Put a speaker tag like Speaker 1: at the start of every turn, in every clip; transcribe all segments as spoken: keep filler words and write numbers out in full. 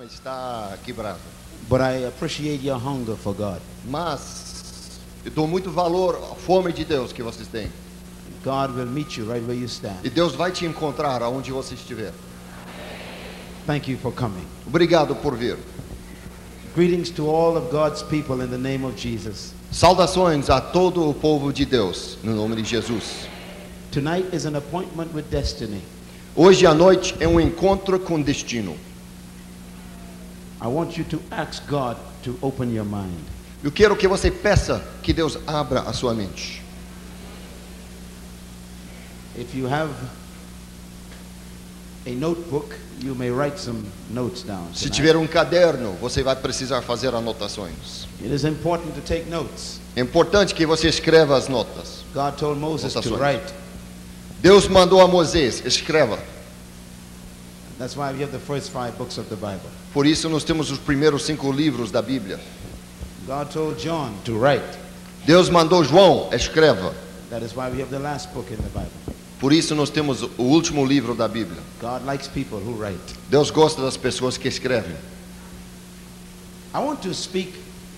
Speaker 1: está quebrada.
Speaker 2: But I appreciate your hunger for God.
Speaker 1: Mas eu dou muito valor à fome de Deus que vocês têm.
Speaker 2: God will meet you right where you stand.
Speaker 1: E Deus vai te encontrar aonde você estiver.
Speaker 2: Thank you for coming.
Speaker 1: Obrigado por vir.
Speaker 2: Greetings to all of God's people in the name of Jesus.
Speaker 1: Saudações a todo o povo de Deus, no nome de Jesus.
Speaker 2: Tonight is an appointment with destiny.
Speaker 1: Hoje à noite é um encontro com destino.
Speaker 2: I want you to ask God to open your mind.
Speaker 1: Eu quero que você peça que Deus abra a sua mente.
Speaker 2: If you have a notebook, you may write some notes down.
Speaker 1: Se
Speaker 2: tonight.
Speaker 1: tiver um caderno, você vai precisar fazer anotações.
Speaker 2: It is important to take notes.
Speaker 1: É importante que você escreva as notas.
Speaker 2: God told Moses to
Speaker 1: Anotações.
Speaker 2: write.
Speaker 1: Deus mandou a Moisés, escreva.
Speaker 2: That's why we have the first five books of the Bible.
Speaker 1: Por isso nós temos os primeiros cinco livros da Bíblia.
Speaker 2: God told John to write.
Speaker 1: Deus mandou João, escreva.
Speaker 2: That is why we have the last book in the Bible.
Speaker 1: Por isso nós temos o último livro da Bíblia.
Speaker 2: God likes people who write.
Speaker 1: Deus gosta das pessoas que escrevem.
Speaker 2: I want to speak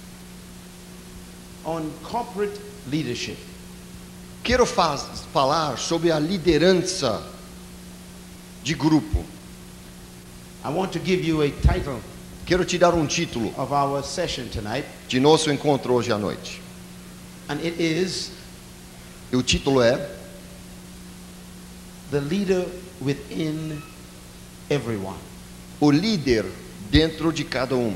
Speaker 2: on corporate leadership.
Speaker 1: Quero faz, falar sobre a liderança de grupo.
Speaker 2: I want to give you a title
Speaker 1: Quero te dar um título
Speaker 2: of our session tonight,
Speaker 1: de nosso encontro hoje à noite.
Speaker 2: and it is
Speaker 1: E o título é
Speaker 2: The Leader Within Everyone.
Speaker 1: O líder dentro de cada um.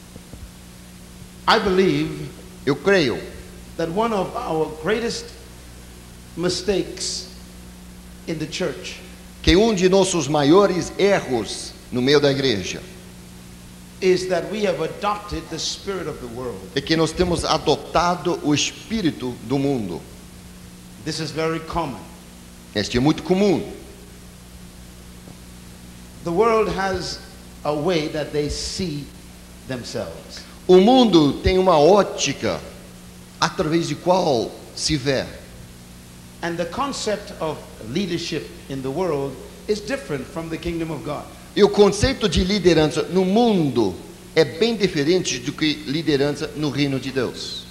Speaker 2: I believe
Speaker 1: Eu creio
Speaker 2: that one of our greatest mistakes in the church
Speaker 1: que um de nossos maiores erros no meio da igreja
Speaker 2: is that we have adopted the spirit of the world.
Speaker 1: é que nós temos adotado o espírito do mundo.
Speaker 2: This is very common.
Speaker 1: Este é muito comum.
Speaker 2: The world has a way that they see themselves.
Speaker 1: O mundo tem uma ótica através de qual se vê.
Speaker 2: And the concept of leadership in the world is different from the kingdom of God.
Speaker 1: E o conceito de liderança no mundo é bem diferente do que liderança no reino de Deus.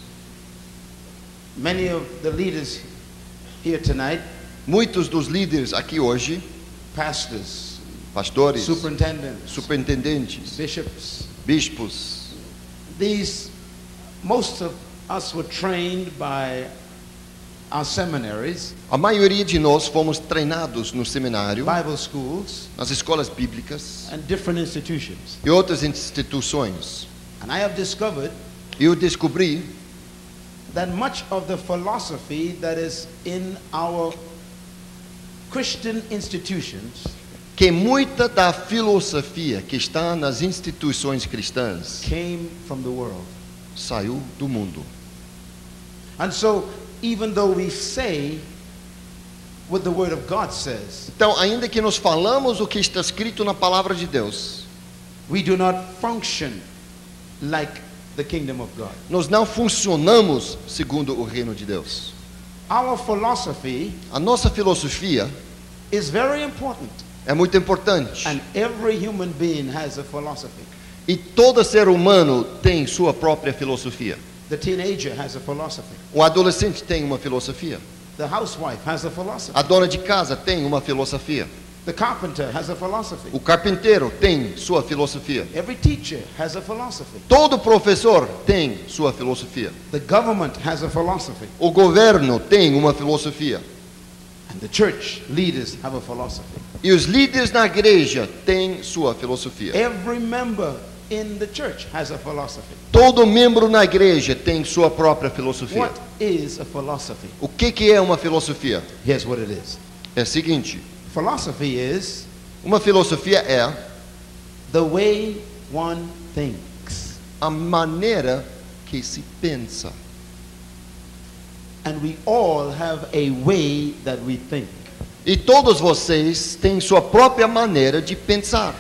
Speaker 2: Many of the leaders here tonight,
Speaker 1: Muitos dos líderes aqui hoje,
Speaker 2: pastors,
Speaker 1: pastores,
Speaker 2: superintendents,
Speaker 1: superintendentes,
Speaker 2: bishops,
Speaker 1: bispos,
Speaker 2: these, most of us were trained by our seminaries,
Speaker 1: a maioria de nós fomos treinados no seminário,
Speaker 2: Bible schools,
Speaker 1: nas escolas bíblicas
Speaker 2: and different institutions.
Speaker 1: e outras instituições.
Speaker 2: And I have discovered
Speaker 1: Eu descobri
Speaker 2: that much of the philosophy that is in our Christian institutions
Speaker 1: que muita da filosofia que está nas instituições cristãs
Speaker 2: came from the world.
Speaker 1: saiu do mundo.
Speaker 2: And so, even though we say what the Word of God says,
Speaker 1: Então, ainda que nós falamos o que está escrito na palavra de Deus,
Speaker 2: we do not function like the kingdom of God.
Speaker 1: nós não funcionamos segundo o reino de Deus.
Speaker 2: Our philosophy
Speaker 1: A nossa filosofia
Speaker 2: is very important,
Speaker 1: é muito importante.
Speaker 2: and every human being has a philosophy.
Speaker 1: E todo ser humano tem sua própria filosofia.
Speaker 2: The teenager has a philosophy.
Speaker 1: O adolescente tem uma filosofia.
Speaker 2: The housewife has a philosophy.
Speaker 1: A dona de casa tem uma filosofia.
Speaker 2: The carpenter has a philosophy.
Speaker 1: O carpinteiro tem sua filosofia.
Speaker 2: Every teacher has a philosophy.
Speaker 1: Todo professor tem sua filosofia.
Speaker 2: The government has a philosophy.
Speaker 1: O governo tem uma filosofia.
Speaker 2: And the church leaders have a philosophy.
Speaker 1: E os líderes na igreja têm sua filosofia.
Speaker 2: Every member in the church has a philosophy.
Speaker 1: Todo membro na igreja tem sua própria filosofia.
Speaker 2: What is a philosophy?
Speaker 1: O que que é uma filosofia?
Speaker 2: Here's what it is.
Speaker 1: É o seguinte,
Speaker 2: Philosophy is
Speaker 1: uma filosofia é
Speaker 2: the way one thinks.
Speaker 1: a maneira que se pensa.
Speaker 2: And we all have a way that we think.
Speaker 1: E todos vocês têm sua própria maneira de pensar.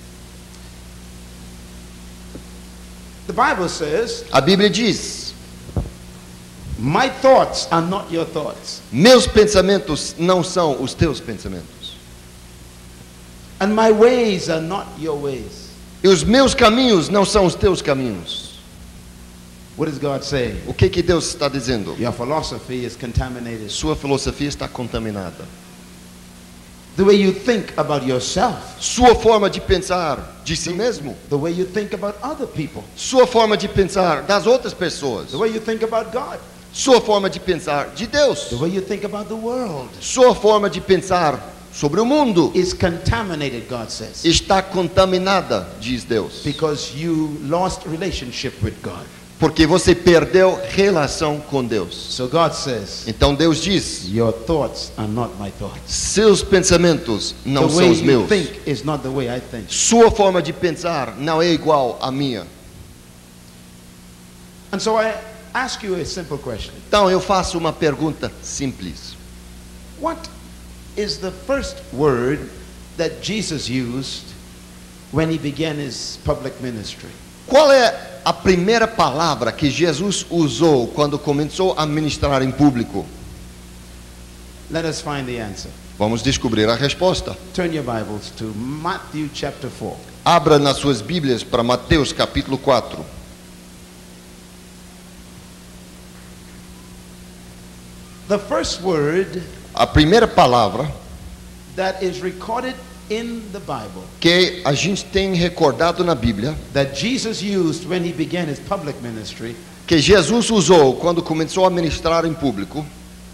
Speaker 2: The Bible says,
Speaker 1: A Bíblia diz:
Speaker 2: my thoughts are not your thoughts,
Speaker 1: meus pensamentos não são os teus pensamentos.
Speaker 2: and my ways are not your ways.
Speaker 1: E os meus caminhos não são os teus caminhos.
Speaker 2: What is God saying?
Speaker 1: O que que Deus está dizendo?
Speaker 2: Your philosophy is contaminated.
Speaker 1: Sua filosofia está contaminada.
Speaker 2: The way you think about yourself,
Speaker 1: Sua forma de pensar de si mesmo.
Speaker 2: the way you think about other people,
Speaker 1: Sua forma de pensar das outras pessoas.
Speaker 2: the way you think about God,
Speaker 1: Sua forma de pensar de Deus.
Speaker 2: the way you think about the world
Speaker 1: Sua forma de pensar sobre o mundo
Speaker 2: is contaminated, God says,
Speaker 1: está contaminada, diz Deus.
Speaker 2: because you lost relationship with God.
Speaker 1: Porque você perdeu relação com Deus.
Speaker 2: So God says,
Speaker 1: Então Deus diz:
Speaker 2: your thoughts are not my thoughts.
Speaker 1: seus pensamentos não
Speaker 2: The
Speaker 1: são
Speaker 2: way
Speaker 1: os
Speaker 2: you
Speaker 1: meus.
Speaker 2: think is not the way I think.
Speaker 1: Sua forma de pensar não é igual à minha.
Speaker 2: And so I ask you a simple question.
Speaker 1: Então eu faço uma pergunta simples.
Speaker 2: What is the first word that Jesus used when he began his public ministry?
Speaker 1: Qual é a primeira palavra que Jesus usou quando começou a ministrar em público?
Speaker 2: Let us find the answer.
Speaker 1: Vamos descobrir a resposta.
Speaker 2: Turn your Bibles to Matthew chapter four.
Speaker 1: Abra nas suas Bíblias para Mateus capítulo quatro.
Speaker 2: The first word
Speaker 1: A primeira palavra
Speaker 2: that is recorded in the Bible
Speaker 1: que a gente tem recordado na Bíblia,
Speaker 2: that Jesus used when he began his public ministry
Speaker 1: que Jesus usou quando começou a ministrar em público,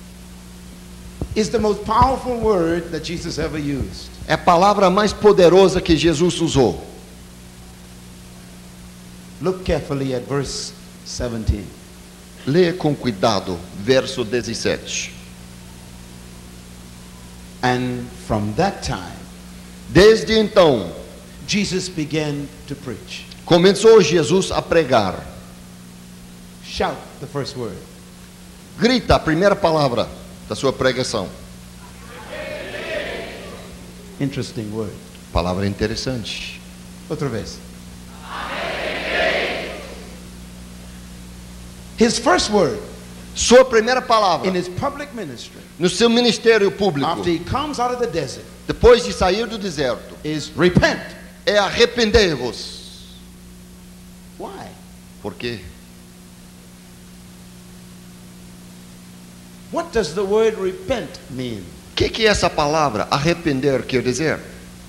Speaker 2: is the most powerful word that Jesus ever used.
Speaker 1: é a palavra mais poderosa que Jesus usou.
Speaker 2: Look carefully at verse seventeen.
Speaker 1: Leia com cuidado, verso dezessete.
Speaker 2: And from that time,
Speaker 1: Desde então,
Speaker 2: Jesus began to preach.
Speaker 1: começou Jesus a pregar.
Speaker 2: Shout the first word.
Speaker 1: Grita a primeira palavra da sua pregação.
Speaker 2: Interesting word.
Speaker 1: Palavra interessante.
Speaker 2: Outra vez. His first word
Speaker 1: Sua primeira palavra
Speaker 2: in his public ministry,
Speaker 1: no seu ministério público,
Speaker 2: after he comes out of the desert,
Speaker 1: depois de sair do deserto,
Speaker 2: is repent.
Speaker 1: é arrependei-vos.
Speaker 2: Why?
Speaker 1: Por quê?
Speaker 2: What does the word repent mean?
Speaker 1: O que que essa palavra arrepender quer dizer?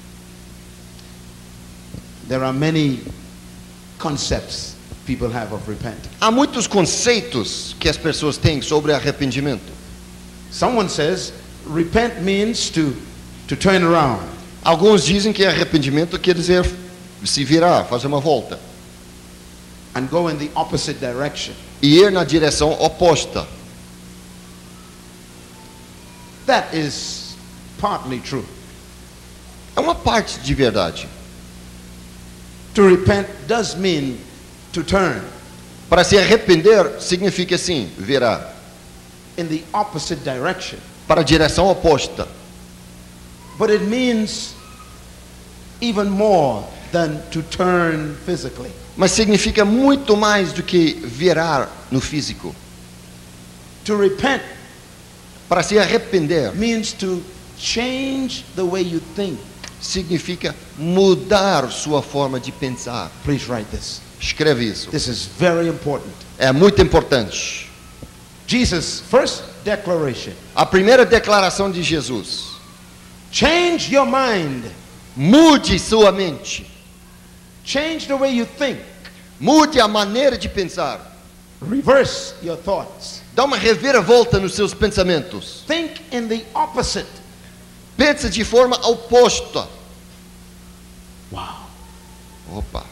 Speaker 2: There are many concepts people have of repent.
Speaker 1: Há muitos conceitos que as pessoas têm sobre arrependimento.
Speaker 2: Someone says repent means to to turn around.
Speaker 1: Alguns dizem que arrependimento quer dizer se virar, fazer uma volta
Speaker 2: And go in the opposite direction.
Speaker 1: e ir na direção oposta.
Speaker 2: That is partly true.
Speaker 1: É uma parte de verdade.
Speaker 2: To repent does mean to turn
Speaker 1: Para se arrepender significa sim, virar
Speaker 2: in the opposite direction.
Speaker 1: para a direção oposta.
Speaker 2: But it means even more than to turn physically.
Speaker 1: Mas significa muito mais do que virar no físico.
Speaker 2: To repent
Speaker 1: Para se arrepender
Speaker 2: means to change the way you think.
Speaker 1: significa mudar sua forma de pensar.
Speaker 2: Please write this.
Speaker 1: Escreve isso.
Speaker 2: This is very important.
Speaker 1: É muito importante.
Speaker 2: Jesus' first declaration.
Speaker 1: A primeira declaração de Jesus:
Speaker 2: Change your mind.
Speaker 1: mude sua mente.
Speaker 2: Change the way you think.
Speaker 1: Mude a maneira de pensar.
Speaker 2: Reverse your thoughts.
Speaker 1: Dá uma reviravolta nos seus pensamentos.
Speaker 2: Think in the opposite.
Speaker 1: Pensa de forma oposta.
Speaker 2: Wow.
Speaker 1: Opa.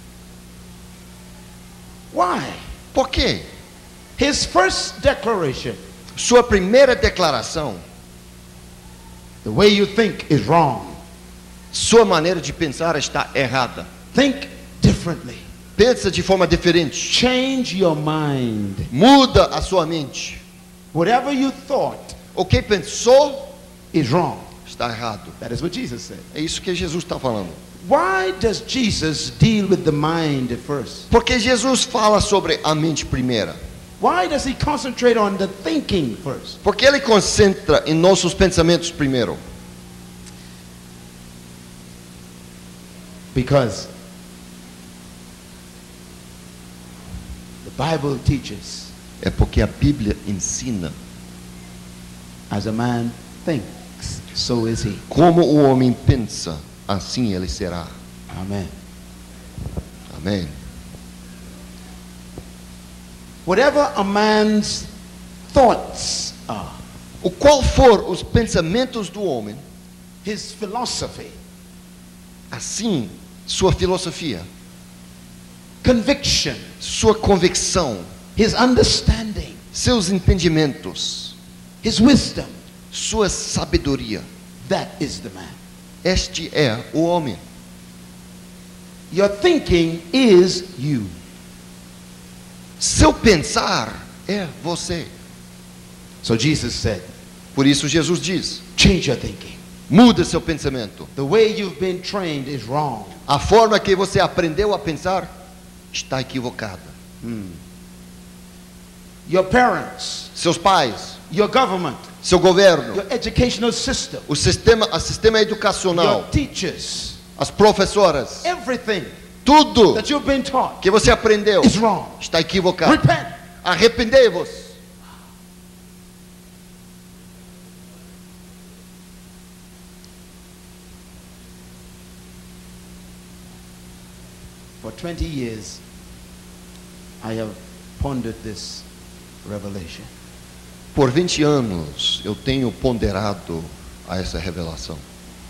Speaker 2: Why?
Speaker 1: Por quê?
Speaker 2: His first declaration.
Speaker 1: Sua primeira declaração,
Speaker 2: The way you think is wrong.
Speaker 1: sua maneira de pensar está errada.
Speaker 2: Think differently.
Speaker 1: Pensa de forma diferente.
Speaker 2: Change your mind.
Speaker 1: Muda a sua mente.
Speaker 2: Whatever you thought
Speaker 1: O que pensou
Speaker 2: is wrong.
Speaker 1: está errado.
Speaker 2: That is what Jesus said.
Speaker 1: É isso que Jesus está falando.
Speaker 2: Why does Jesus deal with the mind at first?
Speaker 1: Porque Jesus fala sobre a mente primeira.
Speaker 2: Why does he concentrate on the thinking first?
Speaker 1: Porque ele concentra em nossos pensamentos primeiro.
Speaker 2: Because The Bible teaches,
Speaker 1: É porque a Bíblia ensina
Speaker 2: as a man thinks, so is he.
Speaker 1: como o homem pensa, assim ele será.
Speaker 2: Amen.
Speaker 1: Amém.
Speaker 2: Whatever a man's thoughts are,
Speaker 1: O qual for os pensamentos do homem,
Speaker 2: his philosophy,
Speaker 1: assim sua filosofia,
Speaker 2: conviction,
Speaker 1: sua convicção,
Speaker 2: his understanding,
Speaker 1: seus entendimentos,
Speaker 2: his wisdom,
Speaker 1: sua sabedoria,
Speaker 2: that is the man.
Speaker 1: este é o homem.
Speaker 2: Your thinking is you.
Speaker 1: Seu pensar é você.
Speaker 2: So Jesus said,
Speaker 1: Por isso Jesus diz:
Speaker 2: change your thinking.
Speaker 1: muda seu pensamento.
Speaker 2: The way you've been trained is wrong.
Speaker 1: A forma que você aprendeu a pensar está equivocada.
Speaker 2: Your parents,
Speaker 1: Seus pais,
Speaker 2: your government,
Speaker 1: seu governo,
Speaker 2: your educational system,
Speaker 1: o sistema, o sistema educacional,
Speaker 2: your teachers,
Speaker 1: as professoras,
Speaker 2: everything
Speaker 1: tudo
Speaker 2: that you've been taught
Speaker 1: que você aprendeu
Speaker 2: is wrong.
Speaker 1: está equivocado.
Speaker 2: Repent.
Speaker 1: Arrependei-vos.
Speaker 2: For twenty years, I have pondered this revelation.
Speaker 1: Por vinte anos eu tenho ponderado a essa revelação.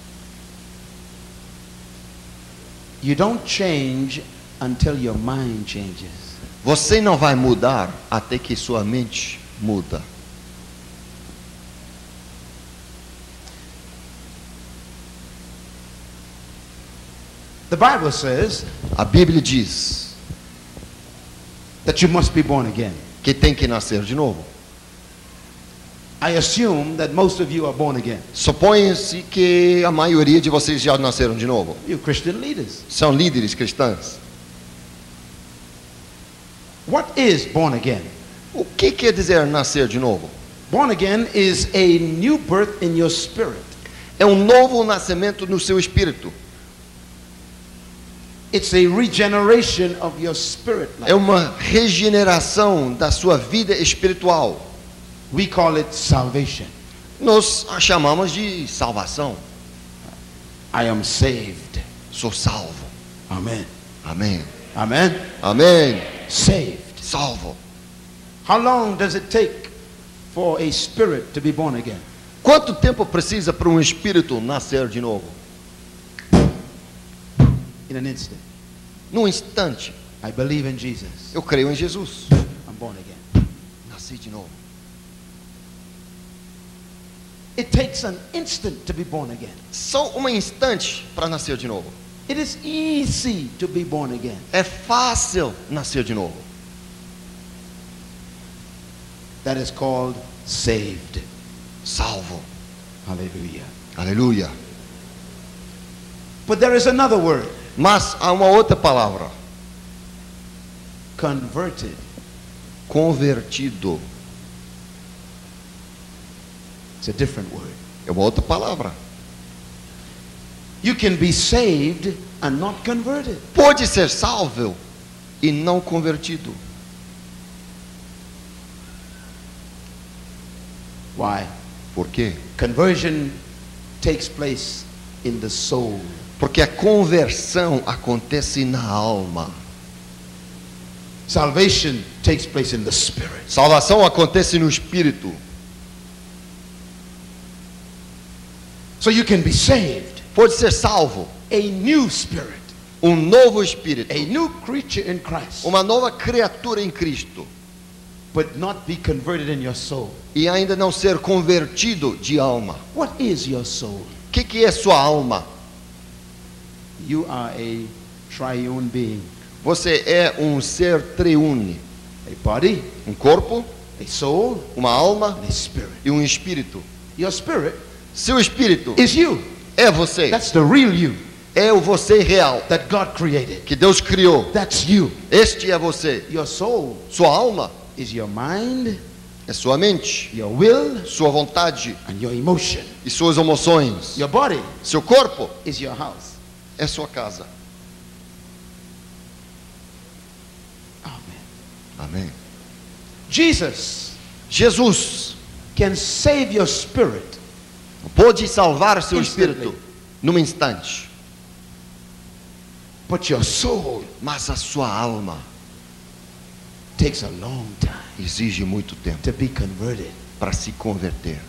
Speaker 2: You don't change until your mind changes.
Speaker 1: Você não vai mudar até que sua mente muda.
Speaker 2: The Bible says
Speaker 1: A Bíblia diz
Speaker 2: that you must be born again.
Speaker 1: que tem que nascer de novo.
Speaker 2: I assume that most of you are born again.
Speaker 1: Suponha-se que a maioria de vocês já nasceram de novo.
Speaker 2: You Christian leaders.
Speaker 1: São líderes cristãos.
Speaker 2: What is born again?
Speaker 1: O que quer dizer nascer de novo?
Speaker 2: Born again is a new birth in your spirit.
Speaker 1: É um novo nascimento no seu espírito.
Speaker 2: It's a regeneration of your spirit life.
Speaker 1: É uma regeneração da sua vida espiritual.
Speaker 2: We call it salvation.
Speaker 1: Nós a chamamos de salvação.
Speaker 2: I am saved.
Speaker 1: Sou salvo.
Speaker 2: Amen.
Speaker 1: Amém.
Speaker 2: Amen.
Speaker 1: Amém.
Speaker 2: Saved.
Speaker 1: Salvo.
Speaker 2: How long does it take for a spirit to be born again?
Speaker 1: Quanto tempo precisa para um espírito nascer de novo?
Speaker 2: In an instant.
Speaker 1: Num instante.
Speaker 2: I believe in Jesus.
Speaker 1: Eu creio em Jesus.
Speaker 2: I'm born again.
Speaker 1: Nasci de novo.
Speaker 2: It takes an instant to be born again.
Speaker 1: Só um instante para nascer de novo.
Speaker 2: It is easy to be born again.
Speaker 1: É fácil nascer de novo.
Speaker 2: That is called saved.
Speaker 1: Salvo.
Speaker 2: Hallelujah.
Speaker 1: Aleluia.
Speaker 2: But there is another word.
Speaker 1: Mas há uma outra palavra.
Speaker 2: Converted.
Speaker 1: Convertido.
Speaker 2: It's a different word.
Speaker 1: É uma outra palavra.
Speaker 2: You can be saved and not converted.
Speaker 1: Pode ser salvo e não convertido.
Speaker 2: Why?
Speaker 1: Por quê?
Speaker 2: Conversion takes place in the soul.
Speaker 1: Porque a conversão acontece na alma.
Speaker 2: Salvation takes place in the spirit.
Speaker 1: Salvação acontece no espírito.
Speaker 2: So you can be saved.
Speaker 1: Pode ser salvo.
Speaker 2: A new spirit.
Speaker 1: Um novo espírito.
Speaker 2: A new creature in Christ.
Speaker 1: Uma nova criatura em Cristo.
Speaker 2: But not be converted in your soul.
Speaker 1: E ainda não ser convertido de alma.
Speaker 2: What is your soul?
Speaker 1: O que, que é sua alma?
Speaker 2: You are a triune being.
Speaker 1: Você é um ser triune.
Speaker 2: A body,
Speaker 1: Um corpo,
Speaker 2: a soul,
Speaker 1: uma alma
Speaker 2: and a spirit.
Speaker 1: e um espírito.
Speaker 2: Your spirit
Speaker 1: Seu espírito
Speaker 2: is you.
Speaker 1: é você.
Speaker 2: That's the real you
Speaker 1: É o você real
Speaker 2: that God created.
Speaker 1: que Deus criou.
Speaker 2: That's you.
Speaker 1: Este é você.
Speaker 2: Your soul
Speaker 1: Sua alma
Speaker 2: is your mind,
Speaker 1: é sua mente,
Speaker 2: your will,
Speaker 1: sua vontade
Speaker 2: and your emotion.
Speaker 1: e suas emoções.
Speaker 2: Your body
Speaker 1: Seu corpo
Speaker 2: is your house.
Speaker 1: é sua casa.
Speaker 2: Amen.
Speaker 1: Amém.
Speaker 2: Jesus
Speaker 1: Jesus
Speaker 2: can save your spirit,
Speaker 1: pode salvar seu
Speaker 2: Instantly.
Speaker 1: espírito num instante,
Speaker 2: but your soul
Speaker 1: mas a sua alma
Speaker 2: takes a long time
Speaker 1: exige muito tempo
Speaker 2: to be converted.
Speaker 1: para se converter.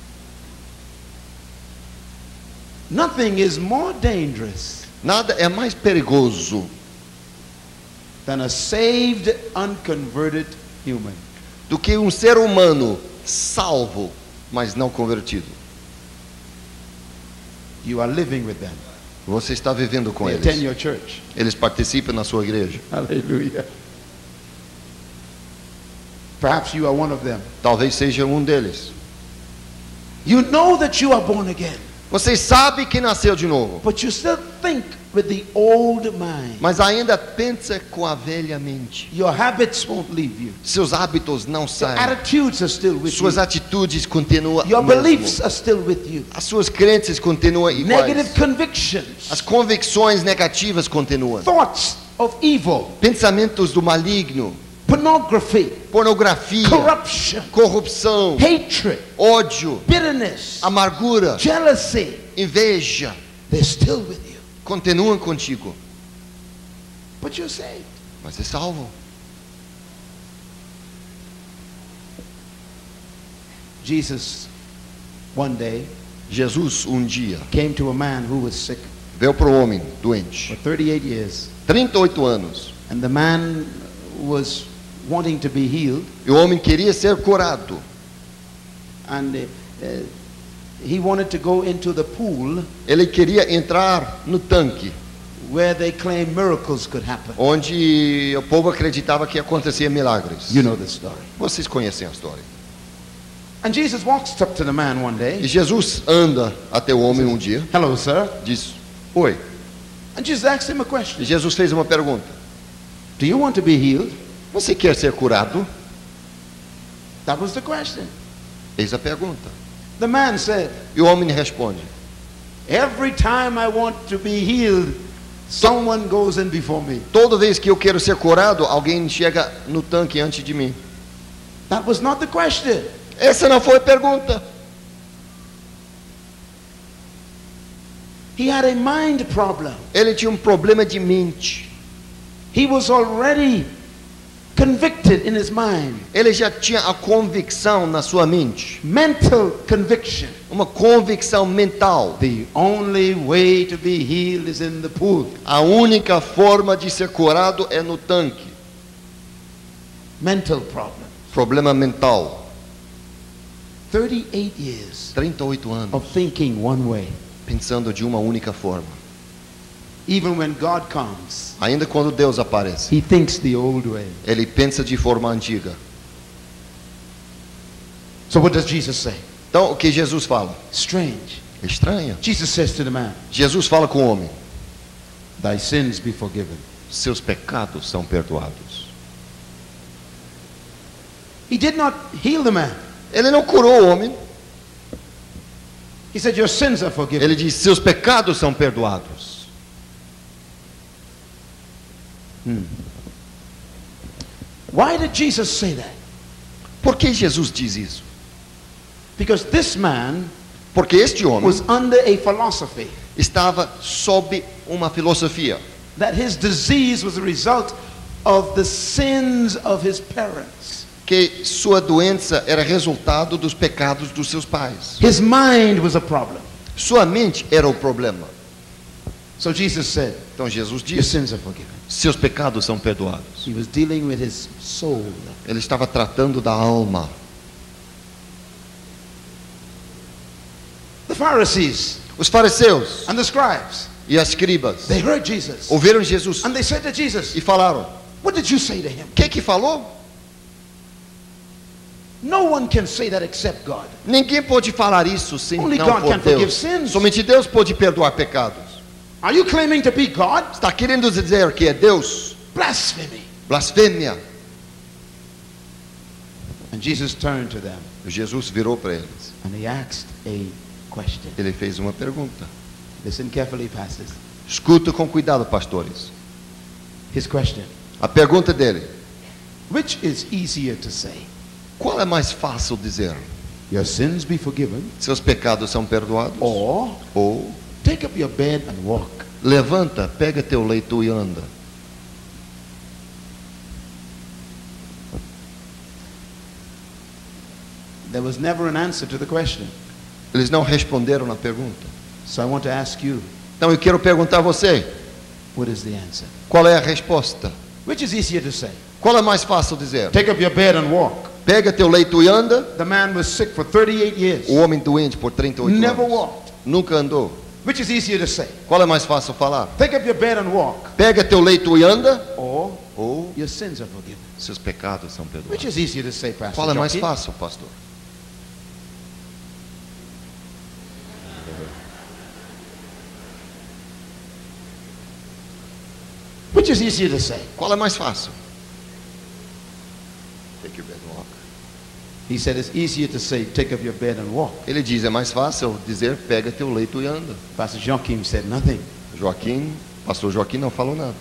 Speaker 2: Nothing is more dangerous
Speaker 1: Nada é mais perigoso
Speaker 2: than a saved, unconverted human.
Speaker 1: do que um ser humano salvo, mas não convertido.
Speaker 2: You are living with them.
Speaker 1: Você está vivendo com
Speaker 2: They attend
Speaker 1: eles.
Speaker 2: your church.
Speaker 1: Eles participam na sua igreja.
Speaker 2: Hallelujah. Perhaps you are one of them.
Speaker 1: Talvez seja um deles.
Speaker 2: You know that you are born again,
Speaker 1: Você sabe que nasceu de novo,
Speaker 2: but you still think with the old mind.
Speaker 1: mas ainda pensa com a velha mente.
Speaker 2: Your habits won't leave you.
Speaker 1: Seus hábitos não
Speaker 2: Your
Speaker 1: saem.
Speaker 2: attitudes are still with
Speaker 1: Suas
Speaker 2: you.
Speaker 1: atitudes continuam
Speaker 2: Your
Speaker 1: mesmo.
Speaker 2: beliefs are still with you.
Speaker 1: As suas crenças continuam
Speaker 2: Negative
Speaker 1: iguais.
Speaker 2: convictions,
Speaker 1: As convicções negativas continuam.
Speaker 2: thoughts of evil,
Speaker 1: Pensamentos do maligno,
Speaker 2: pornography,
Speaker 1: pornografia,
Speaker 2: corruption,
Speaker 1: corrupção,
Speaker 2: hatred,
Speaker 1: ódio,
Speaker 2: bitterness,
Speaker 1: amargura,
Speaker 2: jealousy,
Speaker 1: inveja,
Speaker 2: they're still with you.
Speaker 1: continuam contigo.
Speaker 2: But you're saved.
Speaker 1: Mas é salvo.
Speaker 2: Jesus, one day,
Speaker 1: Jesus um dia
Speaker 2: came to a man who was sick
Speaker 1: veio para o homem
Speaker 2: for
Speaker 1: doente,
Speaker 2: thirty-eight years.
Speaker 1: trinta e oito anos,
Speaker 2: And the man was wanting to be healed.
Speaker 1: e o homem queria ser curado.
Speaker 2: And uh, uh, he wanted to go into the pool
Speaker 1: Ele queria entrar no tanque,
Speaker 2: where they claim miracles could happen.
Speaker 1: onde o povo acreditava que acontecia milagres.
Speaker 2: You know the story.
Speaker 1: Vocês conhecem a história.
Speaker 2: And Jesus walks up to the man one
Speaker 1: E
Speaker 2: day.
Speaker 1: Jesus anda até o homem um dia,
Speaker 2: Hello, sir.
Speaker 1: diz: Oi.
Speaker 2: And Jesus asked him a question.
Speaker 1: E Jesus fez uma pergunta:
Speaker 2: Do you want to be healed?
Speaker 1: Você quer ser curado?
Speaker 2: That was the question.
Speaker 1: Eis a pergunta.
Speaker 2: The man said,
Speaker 1: E o homem responde:
Speaker 2: every time I want to be healed, someone goes in before me.
Speaker 1: Toda vez que eu quero ser curado, alguém chega no tanque antes de mim.
Speaker 2: That was not the question.
Speaker 1: Essa não foi a pergunta.
Speaker 2: He had a mind problem.
Speaker 1: Ele tinha um problema de mente.
Speaker 2: He was already convicted in his mind.
Speaker 1: Ele já tinha a convicção na sua mente.
Speaker 2: Mental conviction.
Speaker 1: Uma convicção mental.
Speaker 2: The only way to be healed is in the pool.
Speaker 1: A única forma de ser curado é no tanque.
Speaker 2: Mental problem.
Speaker 1: Problema mental.
Speaker 2: thirty-eight years
Speaker 1: trinta e oito anos.
Speaker 2: of thinking one way.
Speaker 1: Pensando de uma única forma.
Speaker 2: Even when God comes,
Speaker 1: Ainda quando Deus aparece,
Speaker 2: he thinks the old way.
Speaker 1: ele pensa de forma antiga.
Speaker 2: So what does Jesus say?
Speaker 1: Então, o que Jesus fala?
Speaker 2: Strange.
Speaker 1: Estranha.
Speaker 2: Jesus says to the man,
Speaker 1: Jesus fala com o homem:
Speaker 2: thy sins be forgiven.
Speaker 1: Seus pecados são perdoados.
Speaker 2: He did not heal the man.
Speaker 1: Ele não curou o homem.
Speaker 2: He said, your sins are forgiven.
Speaker 1: Ele diz: seus pecados são perdoados.
Speaker 2: Hmm. Why did Jesus say that?
Speaker 1: Por que Jesus diz isso?
Speaker 2: Because this man
Speaker 1: Porque este homem
Speaker 2: was under a philosophy
Speaker 1: estava sob uma filosofia
Speaker 2: that his disease was a result of the sins of his parents.
Speaker 1: que sua doença era resultado dos pecados dos seus pais.
Speaker 2: His mind was a problem.
Speaker 1: Sua mente era o problema.
Speaker 2: So Jesus said,
Speaker 1: Então Jesus
Speaker 2: your
Speaker 1: diz:
Speaker 2: sins are forgiven.
Speaker 1: seus pecados são perdoados.
Speaker 2: He was dealing with his soul.
Speaker 1: Ele estava tratando da alma.
Speaker 2: The Pharisees
Speaker 1: Os fariseus
Speaker 2: and the scribes,
Speaker 1: e as escribas
Speaker 2: they heard Jesus.
Speaker 1: ouviram Jesus
Speaker 2: And they said to Jesus,
Speaker 1: e falaram:
Speaker 2: what did you say to him?
Speaker 1: o que que falou?
Speaker 2: No one can say that except God.
Speaker 1: Ninguém pode falar isso sem
Speaker 2: Only
Speaker 1: não
Speaker 2: God
Speaker 1: for
Speaker 2: can forgive
Speaker 1: Deus.
Speaker 2: sins.
Speaker 1: Somente Deus pode perdoar pecados.
Speaker 2: Are you claiming to be God?
Speaker 1: Está querendo dizer que é Deus?
Speaker 2: Blasphemy.
Speaker 1: Blasfêmia.
Speaker 2: And Jesus turned to them
Speaker 1: Jesus virou para eles.
Speaker 2: and he asked a question.
Speaker 1: Ele fez uma pergunta.
Speaker 2: Listen carefully, pastors.
Speaker 1: Escuta com cuidado, pastores.
Speaker 2: His question.
Speaker 1: A pergunta dele:
Speaker 2: Which is easier to say?
Speaker 1: Qual é mais fácil dizer?
Speaker 2: Your sins be forgiven,
Speaker 1: Seus pecados são perdoados?
Speaker 2: or
Speaker 1: Ou
Speaker 2: take up your bed and walk.
Speaker 1: levanta, pega teu leito e anda.
Speaker 2: There was never an answer to the question.
Speaker 1: Eles não responderam na pergunta.
Speaker 2: So I want to ask you,
Speaker 1: Então eu quero perguntar a você,
Speaker 2: what is the answer?
Speaker 1: qual é a resposta?
Speaker 2: Which is easier to say?
Speaker 1: Qual é mais fácil dizer?
Speaker 2: Take up your bed and walk.
Speaker 1: Pega teu leito e anda.
Speaker 2: The man was sick for thirty-eight years.
Speaker 1: O homem doente por trinta e oito
Speaker 2: Never
Speaker 1: anos.
Speaker 2: walked.
Speaker 1: Nunca andou.
Speaker 2: Which is easier to say?
Speaker 1: Qual é mais fácil falar?
Speaker 2: Take up your bed and walk.
Speaker 1: Pega teu leito e anda.
Speaker 2: Or
Speaker 1: Ou
Speaker 2: your sins are forgiven.
Speaker 1: seus pecados são
Speaker 2: Which
Speaker 1: perdoados.
Speaker 2: is easier to say, Pastor
Speaker 1: Qual é mais
Speaker 2: Jockey?
Speaker 1: fácil, pastor?
Speaker 2: Which is easier to say?
Speaker 1: Qual é mais fácil? Take your bed and walk.
Speaker 2: He said it's easier to say, take up your bed and walk.
Speaker 1: Ele diz, é mais fácil dizer, pega teu leito e anda.
Speaker 2: Pastor Joachim said nothing.
Speaker 1: Joaquim, pastor Joaquim não falou nada.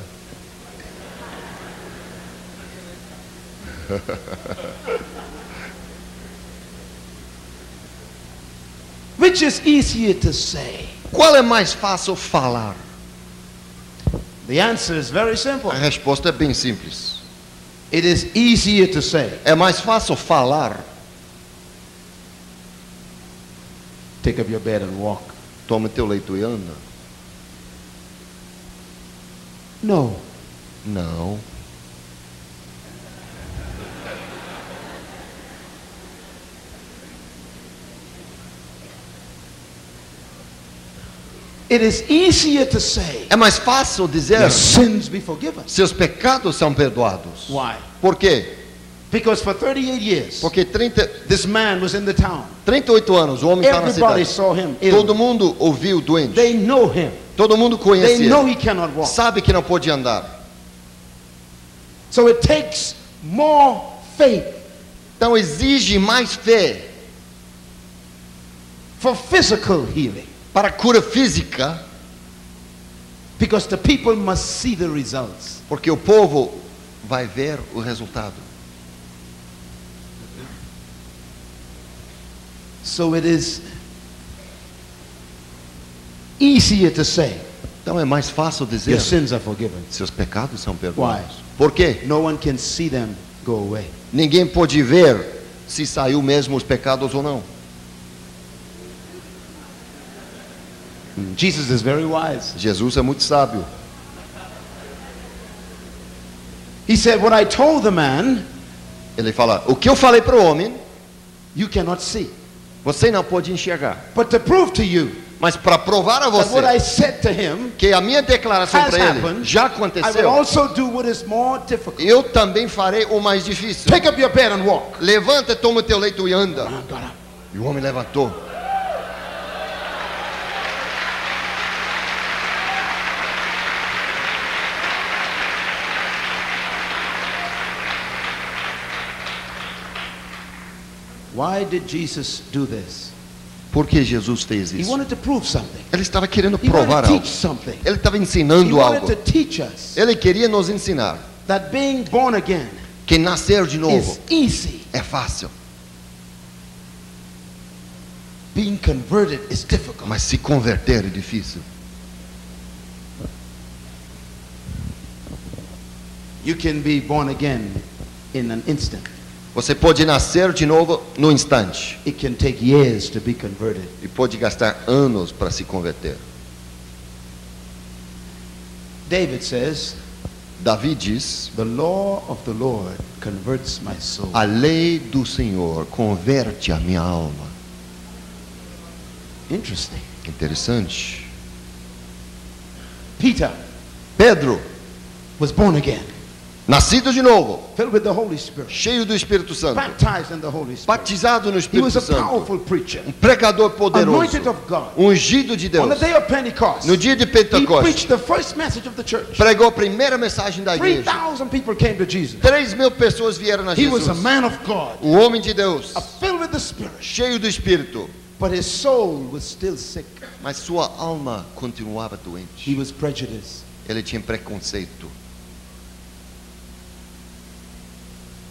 Speaker 2: Which is easier to say?
Speaker 1: Qual é mais fácil falar?
Speaker 2: The answer is very simple.
Speaker 1: A resposta é bem simples.
Speaker 2: It is easier to say,
Speaker 1: É mais fácil falar,
Speaker 2: take up your bed and walk.
Speaker 1: toma teu leito e anda.
Speaker 2: No.
Speaker 1: Não.
Speaker 2: It is easier to say,
Speaker 1: É mais fácil dizer,
Speaker 2: your sins be forgiven.
Speaker 1: seus pecados são perdoados.
Speaker 2: Why?
Speaker 1: Por quê?
Speaker 2: Because for thirty-eight years,
Speaker 1: Porque trinta,
Speaker 2: this man was in the town.
Speaker 1: trinta e oito anos, o homem está na
Speaker 2: Everybody
Speaker 1: cidade.
Speaker 2: saw him
Speaker 1: Todo
Speaker 2: ill.
Speaker 1: mundo ouviu doente.
Speaker 2: They know him.
Speaker 1: Todo mundo conhece
Speaker 2: They know
Speaker 1: ele.
Speaker 2: he cannot walk.
Speaker 1: Sabe que não pode andar.
Speaker 2: So it takes more faith
Speaker 1: Então exige mais fé
Speaker 2: for physical healing.
Speaker 1: para a cura física,
Speaker 2: Because the people must see the results.
Speaker 1: porque o povo vai ver o resultado.
Speaker 2: So it is easier to say,
Speaker 1: Então é mais fácil
Speaker 2: your
Speaker 1: dizer,
Speaker 2: sins are forgiven.
Speaker 1: seus pecados são perdoados.
Speaker 2: Why?
Speaker 1: Por quê?
Speaker 2: No one can see them go away.
Speaker 1: Ninguém pode ver se saiu mesmo os pecados ou não.
Speaker 2: Jesus is very wise.
Speaker 1: Jesus é muito sábio.
Speaker 2: He said, what I told the man,
Speaker 1: Ele fala, o que eu falei para o homem,
Speaker 2: you cannot see.
Speaker 1: você não pode enxergar.
Speaker 2: But to prove to you
Speaker 1: Mas para provar a
Speaker 2: that what I
Speaker 1: você
Speaker 2: said to him
Speaker 1: que a minha declaração
Speaker 2: has
Speaker 1: para ele
Speaker 2: happened,
Speaker 1: já
Speaker 2: I will
Speaker 1: aconteceu,
Speaker 2: also do what is more difficult.
Speaker 1: eu também farei o mais difícil.
Speaker 2: Take up your bed and walk.
Speaker 1: Levanta, toma o teu leito e anda.
Speaker 2: Man got up.
Speaker 1: E o homem levantou.
Speaker 2: Why did Jesus do this?
Speaker 1: Por que Jesus fez
Speaker 2: He
Speaker 1: isso?
Speaker 2: wanted to prove something.
Speaker 1: Ele estava querendo
Speaker 2: He wanted
Speaker 1: provar
Speaker 2: to
Speaker 1: algo.
Speaker 2: teach something.
Speaker 1: Ele estava
Speaker 2: He
Speaker 1: ensinando
Speaker 2: wanted
Speaker 1: algo.
Speaker 2: to teach us
Speaker 1: Ele queria nos ensinar
Speaker 2: that being born again
Speaker 1: que nascer de novo
Speaker 2: is easy.
Speaker 1: é fácil,
Speaker 2: Being converted is difficult.
Speaker 1: mas se converter é difícil.
Speaker 2: You can be born again in an instant.
Speaker 1: Você pode nascer de novo no instante
Speaker 2: It can take years to be converted.
Speaker 1: e pode gastar anos para se converter.
Speaker 2: David says,
Speaker 1: Davi diz:
Speaker 2: the law of the Lord converts my soul.
Speaker 1: a lei do Senhor converte a minha alma.
Speaker 2: Interesting.
Speaker 1: Interessante.
Speaker 2: Peter
Speaker 1: Pedro,
Speaker 2: was born again,
Speaker 1: nascido de novo,
Speaker 2: filled with the Holy Spirit,
Speaker 1: cheio do Espírito Santo,
Speaker 2: baptized in the Holy Spirit.
Speaker 1: batizado no
Speaker 2: He was
Speaker 1: Espírito
Speaker 2: a
Speaker 1: Santo,
Speaker 2: powerful preacher,
Speaker 1: um pregador poderoso,
Speaker 2: anointed of God.
Speaker 1: ungido de
Speaker 2: On the
Speaker 1: Deus.
Speaker 2: day of Pentecost,
Speaker 1: No dia de
Speaker 2: he
Speaker 1: Pentecostes,
Speaker 2: preached the first message of the church.
Speaker 1: pregou a primeira mensagem da
Speaker 2: Three
Speaker 1: igreja.
Speaker 2: thousand people came to Jesus.
Speaker 1: Três mil pessoas vieram a
Speaker 2: He was
Speaker 1: Jesus.
Speaker 2: a man of God,
Speaker 1: O homem de Deus,
Speaker 2: filled with the Spirit,
Speaker 1: cheio do Espírito,
Speaker 2: but his soul was still sick.
Speaker 1: mas sua alma continuava doente.
Speaker 2: He was prejudiced.
Speaker 1: Ele tinha preconceito.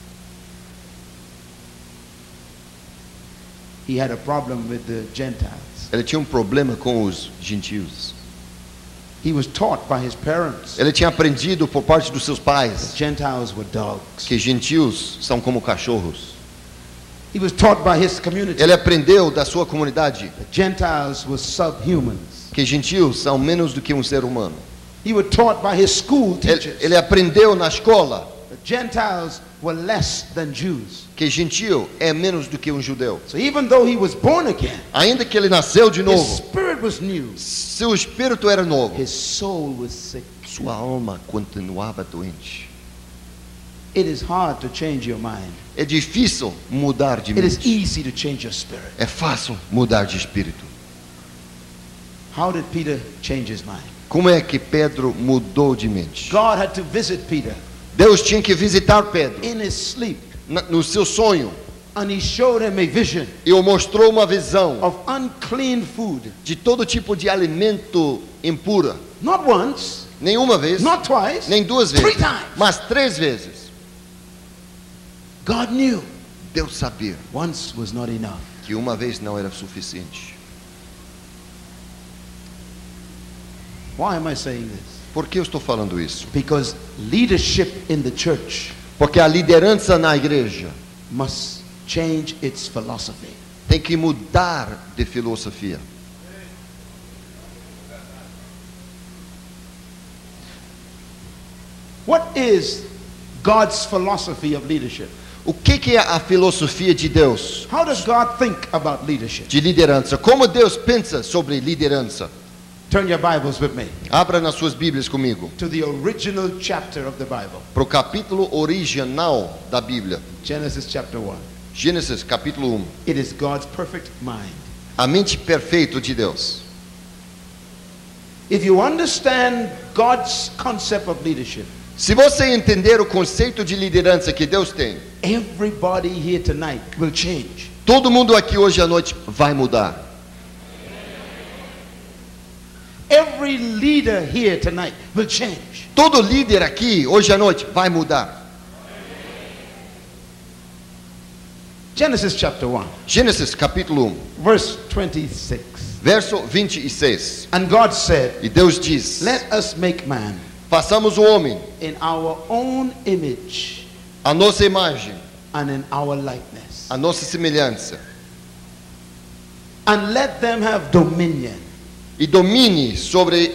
Speaker 2: he had a problem with the Gentiles.
Speaker 1: Ele tinha um problema com os gentios.
Speaker 2: He was taught by his parents
Speaker 1: Ele tinha aprendido por parte dos seus pais
Speaker 2: Gentiles were dogs.
Speaker 1: que gentios são como cachorros.
Speaker 2: He was taught by his community
Speaker 1: Ele aprendeu da sua comunidade
Speaker 2: that Gentiles were subhumans.
Speaker 1: que gentios são menos do que um ser humano.
Speaker 2: He was taught by his school
Speaker 1: Ele,
Speaker 2: teachers
Speaker 1: ele aprendeu na escola
Speaker 2: that Gentiles were less than Jews.
Speaker 1: que gentio é menos do que um judeu.
Speaker 2: So even though he was born again,
Speaker 1: Ainda que ele nasceu de
Speaker 2: his
Speaker 1: novo,
Speaker 2: spirit was new.
Speaker 1: seu espírito era novo,
Speaker 2: His soul was sick.
Speaker 1: sua alma continuava doente.
Speaker 2: It is hard to change your mind.
Speaker 1: É difícil mudar de
Speaker 2: It is
Speaker 1: mente.
Speaker 2: easy to change your spirit.
Speaker 1: É fácil mudar de espírito.
Speaker 2: How did Peter change his mind?
Speaker 1: Como é que Pedro mudou de mente?
Speaker 2: God had to visit Peter
Speaker 1: Deus tinha que visitar Pedro
Speaker 2: in his sleep,
Speaker 1: na- no seu sonho
Speaker 2: and he showed him a vision
Speaker 1: e o mostrou uma visão
Speaker 2: of unclean food.
Speaker 1: de todo tipo de alimento impuro.
Speaker 2: Not once,
Speaker 1: Nenhuma vez,
Speaker 2: not twice,
Speaker 1: nem duas
Speaker 2: three
Speaker 1: vezes,
Speaker 2: times.
Speaker 1: mas três vezes.
Speaker 2: God knew
Speaker 1: Deus sabia
Speaker 2: once was not enough.
Speaker 1: que uma vez não era suficiente.
Speaker 2: Why am I saying this?
Speaker 1: Por que eu estou falando isso?
Speaker 2: Because leadership in the church
Speaker 1: Porque a liderança na igreja
Speaker 2: must change its philosophy.
Speaker 1: tem que mudar de filosofia.
Speaker 2: What is God's philosophy of leadership?
Speaker 1: O que que é a filosofia de Deus
Speaker 2: How does God think about leadership?
Speaker 1: de liderança? Como Deus pensa sobre liderança?
Speaker 2: Turn your Bibles with me
Speaker 1: Abra nas suas Bíblias comigo
Speaker 2: to the original chapter of the Bible,
Speaker 1: para o capítulo original da Bíblia,
Speaker 2: Genesis chapter one.
Speaker 1: Gênesis capítulo um.
Speaker 2: It is God's perfect mind.
Speaker 1: A mente perfeita de Deus.
Speaker 2: If you understand God's concept of leadership,
Speaker 1: Se você entender o conceito de liderança que Deus tem,
Speaker 2: everybody here tonight will change.
Speaker 1: todo mundo aqui hoje à noite vai mudar.
Speaker 2: Every leader here tonight will change.
Speaker 1: Todo líder aqui hoje à noite vai mudar.
Speaker 2: Genesis chapter one,
Speaker 1: Gênesis capítulo um,
Speaker 2: verse twenty-six.
Speaker 1: verso vinte e seis.
Speaker 2: And God said,
Speaker 1: E Deus diz:
Speaker 2: let us make man
Speaker 1: façamos o homem
Speaker 2: in our own image
Speaker 1: a nossa imagem,
Speaker 2: and in our likeness,
Speaker 1: a nossa semelhança,
Speaker 2: and let them have dominion
Speaker 1: e domine sobre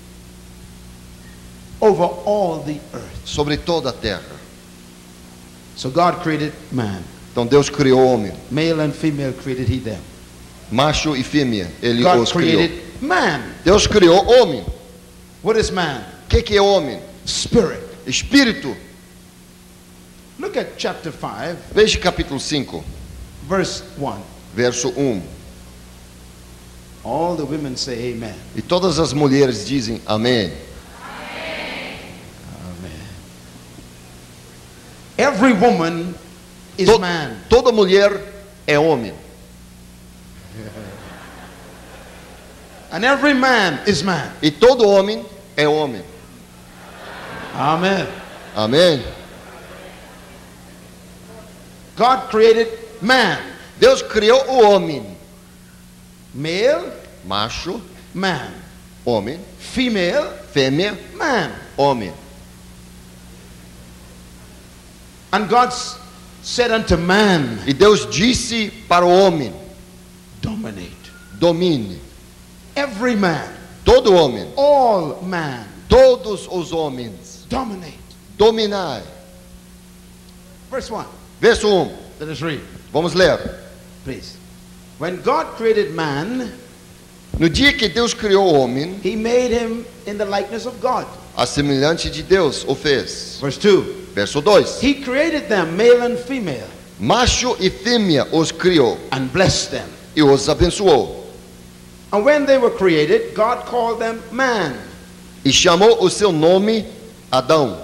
Speaker 2: over all the earth.
Speaker 1: sobre toda a terra.
Speaker 2: So God created man.
Speaker 1: Então Deus criou o homem,
Speaker 2: Male and female created he them.
Speaker 1: macho e fêmea, ele
Speaker 2: God
Speaker 1: os criou.
Speaker 2: created man.
Speaker 1: Deus criou o homem.
Speaker 2: What is man?
Speaker 1: O que que é homem?
Speaker 2: Spirit.
Speaker 1: Espírito.
Speaker 2: Look at chapter five,
Speaker 1: Veja capítulo cinco,
Speaker 2: verse one.
Speaker 1: verso um.
Speaker 2: All the women say amen.
Speaker 1: E todas as mulheres dizem amém.
Speaker 2: Amen. Every woman is
Speaker 1: To-
Speaker 2: man.
Speaker 1: Toda mulher é homem.
Speaker 2: And every man is man.
Speaker 1: E todo homem é homem.
Speaker 2: Amen.
Speaker 1: Amém?
Speaker 2: God created man.
Speaker 1: Deus criou o homem.
Speaker 2: Male,
Speaker 1: Macho,
Speaker 2: man.
Speaker 1: homem.
Speaker 2: Female,
Speaker 1: Fêmea,
Speaker 2: man.
Speaker 1: homem.
Speaker 2: And God s- said unto man,
Speaker 1: E Deus disse para o homem:
Speaker 2: dominate.
Speaker 1: domine.
Speaker 2: Every man,
Speaker 1: Todo homem,
Speaker 2: all man,
Speaker 1: todos os homens,
Speaker 2: dominate.
Speaker 1: dominai.
Speaker 2: Verse one.
Speaker 1: Verso um.
Speaker 2: Let us read,
Speaker 1: Vamos ler.
Speaker 2: please. When God created man,
Speaker 1: No dia que Deus criou o homem,
Speaker 2: he made him in the likeness of God.
Speaker 1: a semelhança de Deus o fez.
Speaker 2: Verse two.
Speaker 1: Verso dois.
Speaker 2: He created them, male and female,
Speaker 1: Macho e fêmea os criou
Speaker 2: and blessed them.
Speaker 1: e os abençoou.
Speaker 2: And when they were created, God called them man.
Speaker 1: E chamou o seu nome Adão.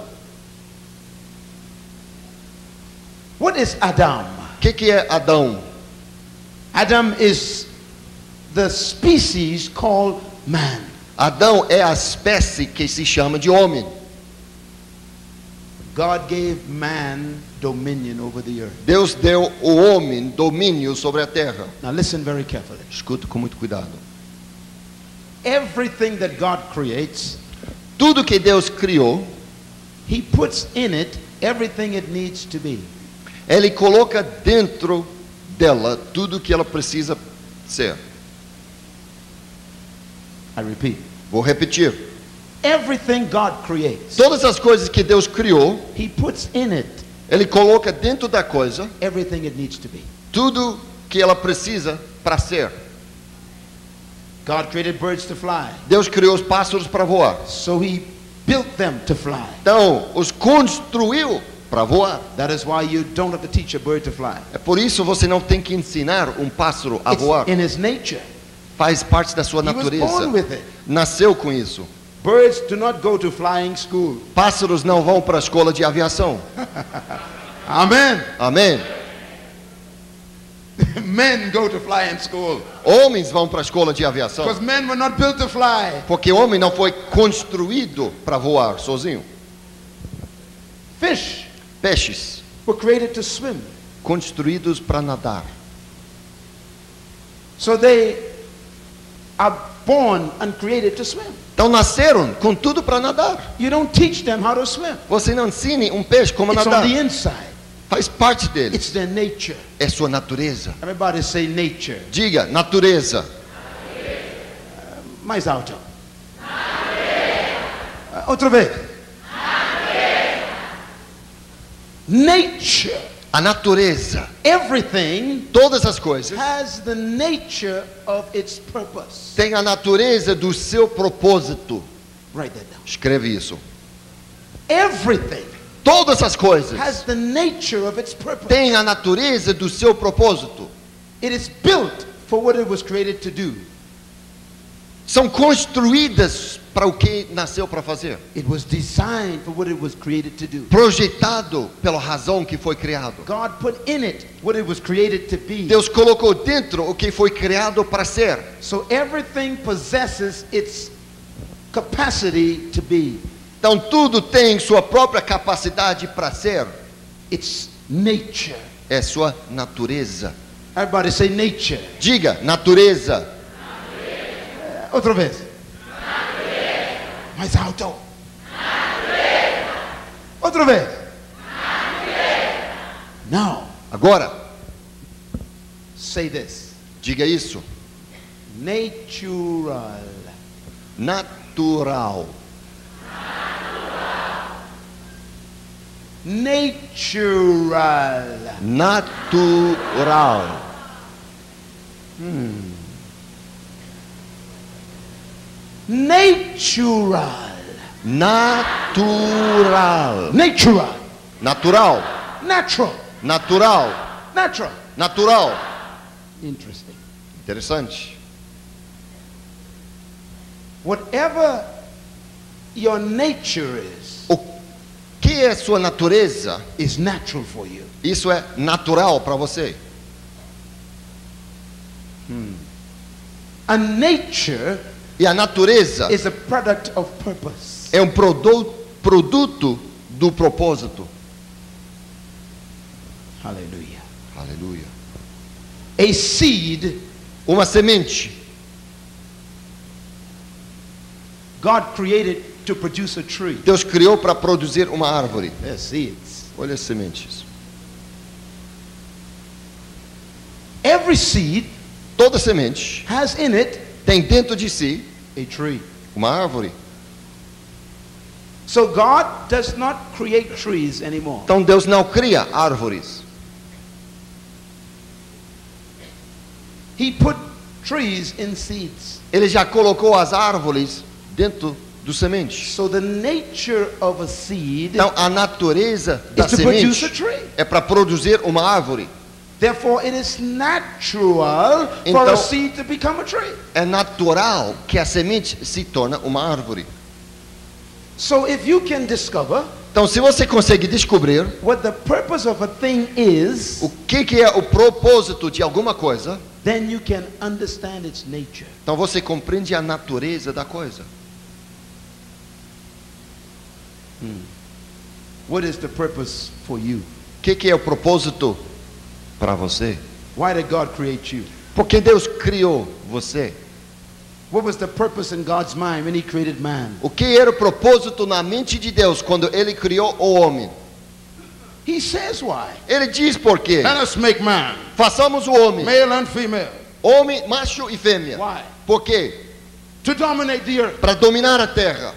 Speaker 2: What is Adam?
Speaker 1: O que que é Adão?
Speaker 2: Adam is the species called man.
Speaker 1: Adão é a espécie que se chama de homem.
Speaker 2: God gave man dominion over the earth.
Speaker 1: Deus deu ao homem domínio sobre a terra.
Speaker 2: Now listen very carefully.
Speaker 1: Escuta com muito cuidado.
Speaker 2: Everything that God creates,
Speaker 1: Tudo que Deus criou,
Speaker 2: He puts in it everything it needs to be.
Speaker 1: Ele coloca dentro dela tudo que ela precisa ser.
Speaker 2: I repeat.
Speaker 1: Vou repetir.
Speaker 2: Everything God creates,
Speaker 1: Todas as coisas que Deus criou,
Speaker 2: He puts in it
Speaker 1: Ele coloca dentro da coisa
Speaker 2: everything it needs to be.
Speaker 1: tudo que ela precisa para ser.
Speaker 2: God created birds to fly,
Speaker 1: Deus criou os pássaros para voar.
Speaker 2: so He built them to fly.
Speaker 1: Então, os construiu para voar.
Speaker 2: That is why you don't have to teach a bird to fly.
Speaker 1: É por isso você não tem que ensinar um pássaro a voar.
Speaker 2: It's in his nature.
Speaker 1: Faz parte da sua
Speaker 2: He was
Speaker 1: natureza.
Speaker 2: born with it.
Speaker 1: Nasceu com isso.
Speaker 2: Birds do not go to flying school.
Speaker 1: Pássaros não vão para a escola de aviação.
Speaker 2: Amen.
Speaker 1: Amém?
Speaker 2: Men go to flying school
Speaker 1: Homens vão para a escola de aviação.
Speaker 2: because men were not built to fly.
Speaker 1: Porque o homem não foi construído para voar sozinho.
Speaker 2: Fish
Speaker 1: Peixes
Speaker 2: were created to swim.
Speaker 1: construídos para nadar.
Speaker 2: So they are born and created to swim.
Speaker 1: Então nasceram com tudo para nadar.
Speaker 2: You don't teach them how to swim.
Speaker 1: Você não ensine um peixe como
Speaker 2: It's on
Speaker 1: nadar.
Speaker 2: the inside.
Speaker 1: Faz parte dele.
Speaker 2: It's their nature.
Speaker 1: É sua natureza.
Speaker 2: Everybody say nature.
Speaker 1: Diga, natureza.
Speaker 2: Mais alto. Uh, outra vez. Nature.
Speaker 1: A natureza.
Speaker 2: Everything
Speaker 1: Todas as coisas
Speaker 2: has the nature of its purpose.
Speaker 1: têm a natureza do seu propósito.
Speaker 2: Write that down.
Speaker 1: Escreve isso.
Speaker 2: Everything
Speaker 1: Todas as coisas
Speaker 2: has the nature of its purpose.
Speaker 1: têm a natureza do seu propósito.
Speaker 2: It is built for what it was created to do.
Speaker 1: São construídas para o que nasceu para fazer.
Speaker 2: It was designed for what it was created to do.
Speaker 1: Projetado pela razão que foi criado.
Speaker 2: God put in it what it was created to be.
Speaker 1: Deus colocou dentro o que foi criado para ser.
Speaker 2: So everything possesses its capacity to be.
Speaker 1: Então tudo tem sua própria capacidade para ser.
Speaker 2: Its nature.
Speaker 1: É sua natureza.
Speaker 2: Everybody say nature.
Speaker 1: Diga, natureza.
Speaker 2: Uh, outra vez. Mais alto. Outra vez. Now,
Speaker 1: Agora,
Speaker 2: say this.
Speaker 1: diga isso.
Speaker 2: Natural.
Speaker 1: Natural.
Speaker 2: Natural.
Speaker 1: Natural.
Speaker 2: Natural.
Speaker 1: Natural.
Speaker 2: Natural.
Speaker 1: Natural.
Speaker 2: Natural.
Speaker 1: Natural.
Speaker 2: Natural.
Speaker 1: Natural.
Speaker 2: Interesting.
Speaker 1: Interessante.
Speaker 2: Whatever your nature is,
Speaker 1: O que é sua natureza?
Speaker 2: is natural for you.
Speaker 1: Isso é natural para você.
Speaker 2: A nature
Speaker 1: E a natureza
Speaker 2: is a product of purpose.
Speaker 1: é um produ produto do propósito.
Speaker 2: Hallelujah.
Speaker 1: Aleluia.
Speaker 2: A seed,
Speaker 1: Uma semente.
Speaker 2: God created to produce a tree.
Speaker 1: Deus criou para produzir uma árvore.
Speaker 2: They're seeds.
Speaker 1: Olha as sementes.
Speaker 2: Every seed
Speaker 1: Toda semente
Speaker 2: has in it
Speaker 1: tem dentro de si
Speaker 2: a tree.
Speaker 1: uma árvore.
Speaker 2: So God does not create trees anymore.
Speaker 1: Então Deus não cria árvores.
Speaker 2: He put trees in seeds.
Speaker 1: Ele já colocou as árvores dentro dos sementes.
Speaker 2: So the nature of a seed
Speaker 1: Então a natureza da
Speaker 2: is to produce a
Speaker 1: semente
Speaker 2: tree.
Speaker 1: é para produzir uma árvore.
Speaker 2: Therefore, it is natural for
Speaker 1: Então-
Speaker 2: a seed to become a tree.
Speaker 1: É natural que a semente se torne uma árvore.
Speaker 2: So if you can discover
Speaker 1: Então se você consegue descobrir
Speaker 2: what the purpose of a thing is,
Speaker 1: o que que é o propósito de alguma coisa,
Speaker 2: then you can understand its nature.
Speaker 1: então você compreende a natureza da coisa.
Speaker 2: What is the purpose for you?
Speaker 1: O que, que é o propósito para você?
Speaker 2: Why did God create you?
Speaker 1: Por que Deus criou você?
Speaker 2: What was the purpose in God's mind when He created man?
Speaker 1: O que era o propósito na mente de Deus quando Ele criou o homem?
Speaker 2: He says why.
Speaker 1: Ele diz por quê.
Speaker 2: Let us make man,
Speaker 1: Façamos o homem,
Speaker 2: male and female.
Speaker 1: homem, macho e fêmea.
Speaker 2: Why?
Speaker 1: Por quê?
Speaker 2: To dominate the earth.
Speaker 1: Para dominar a terra.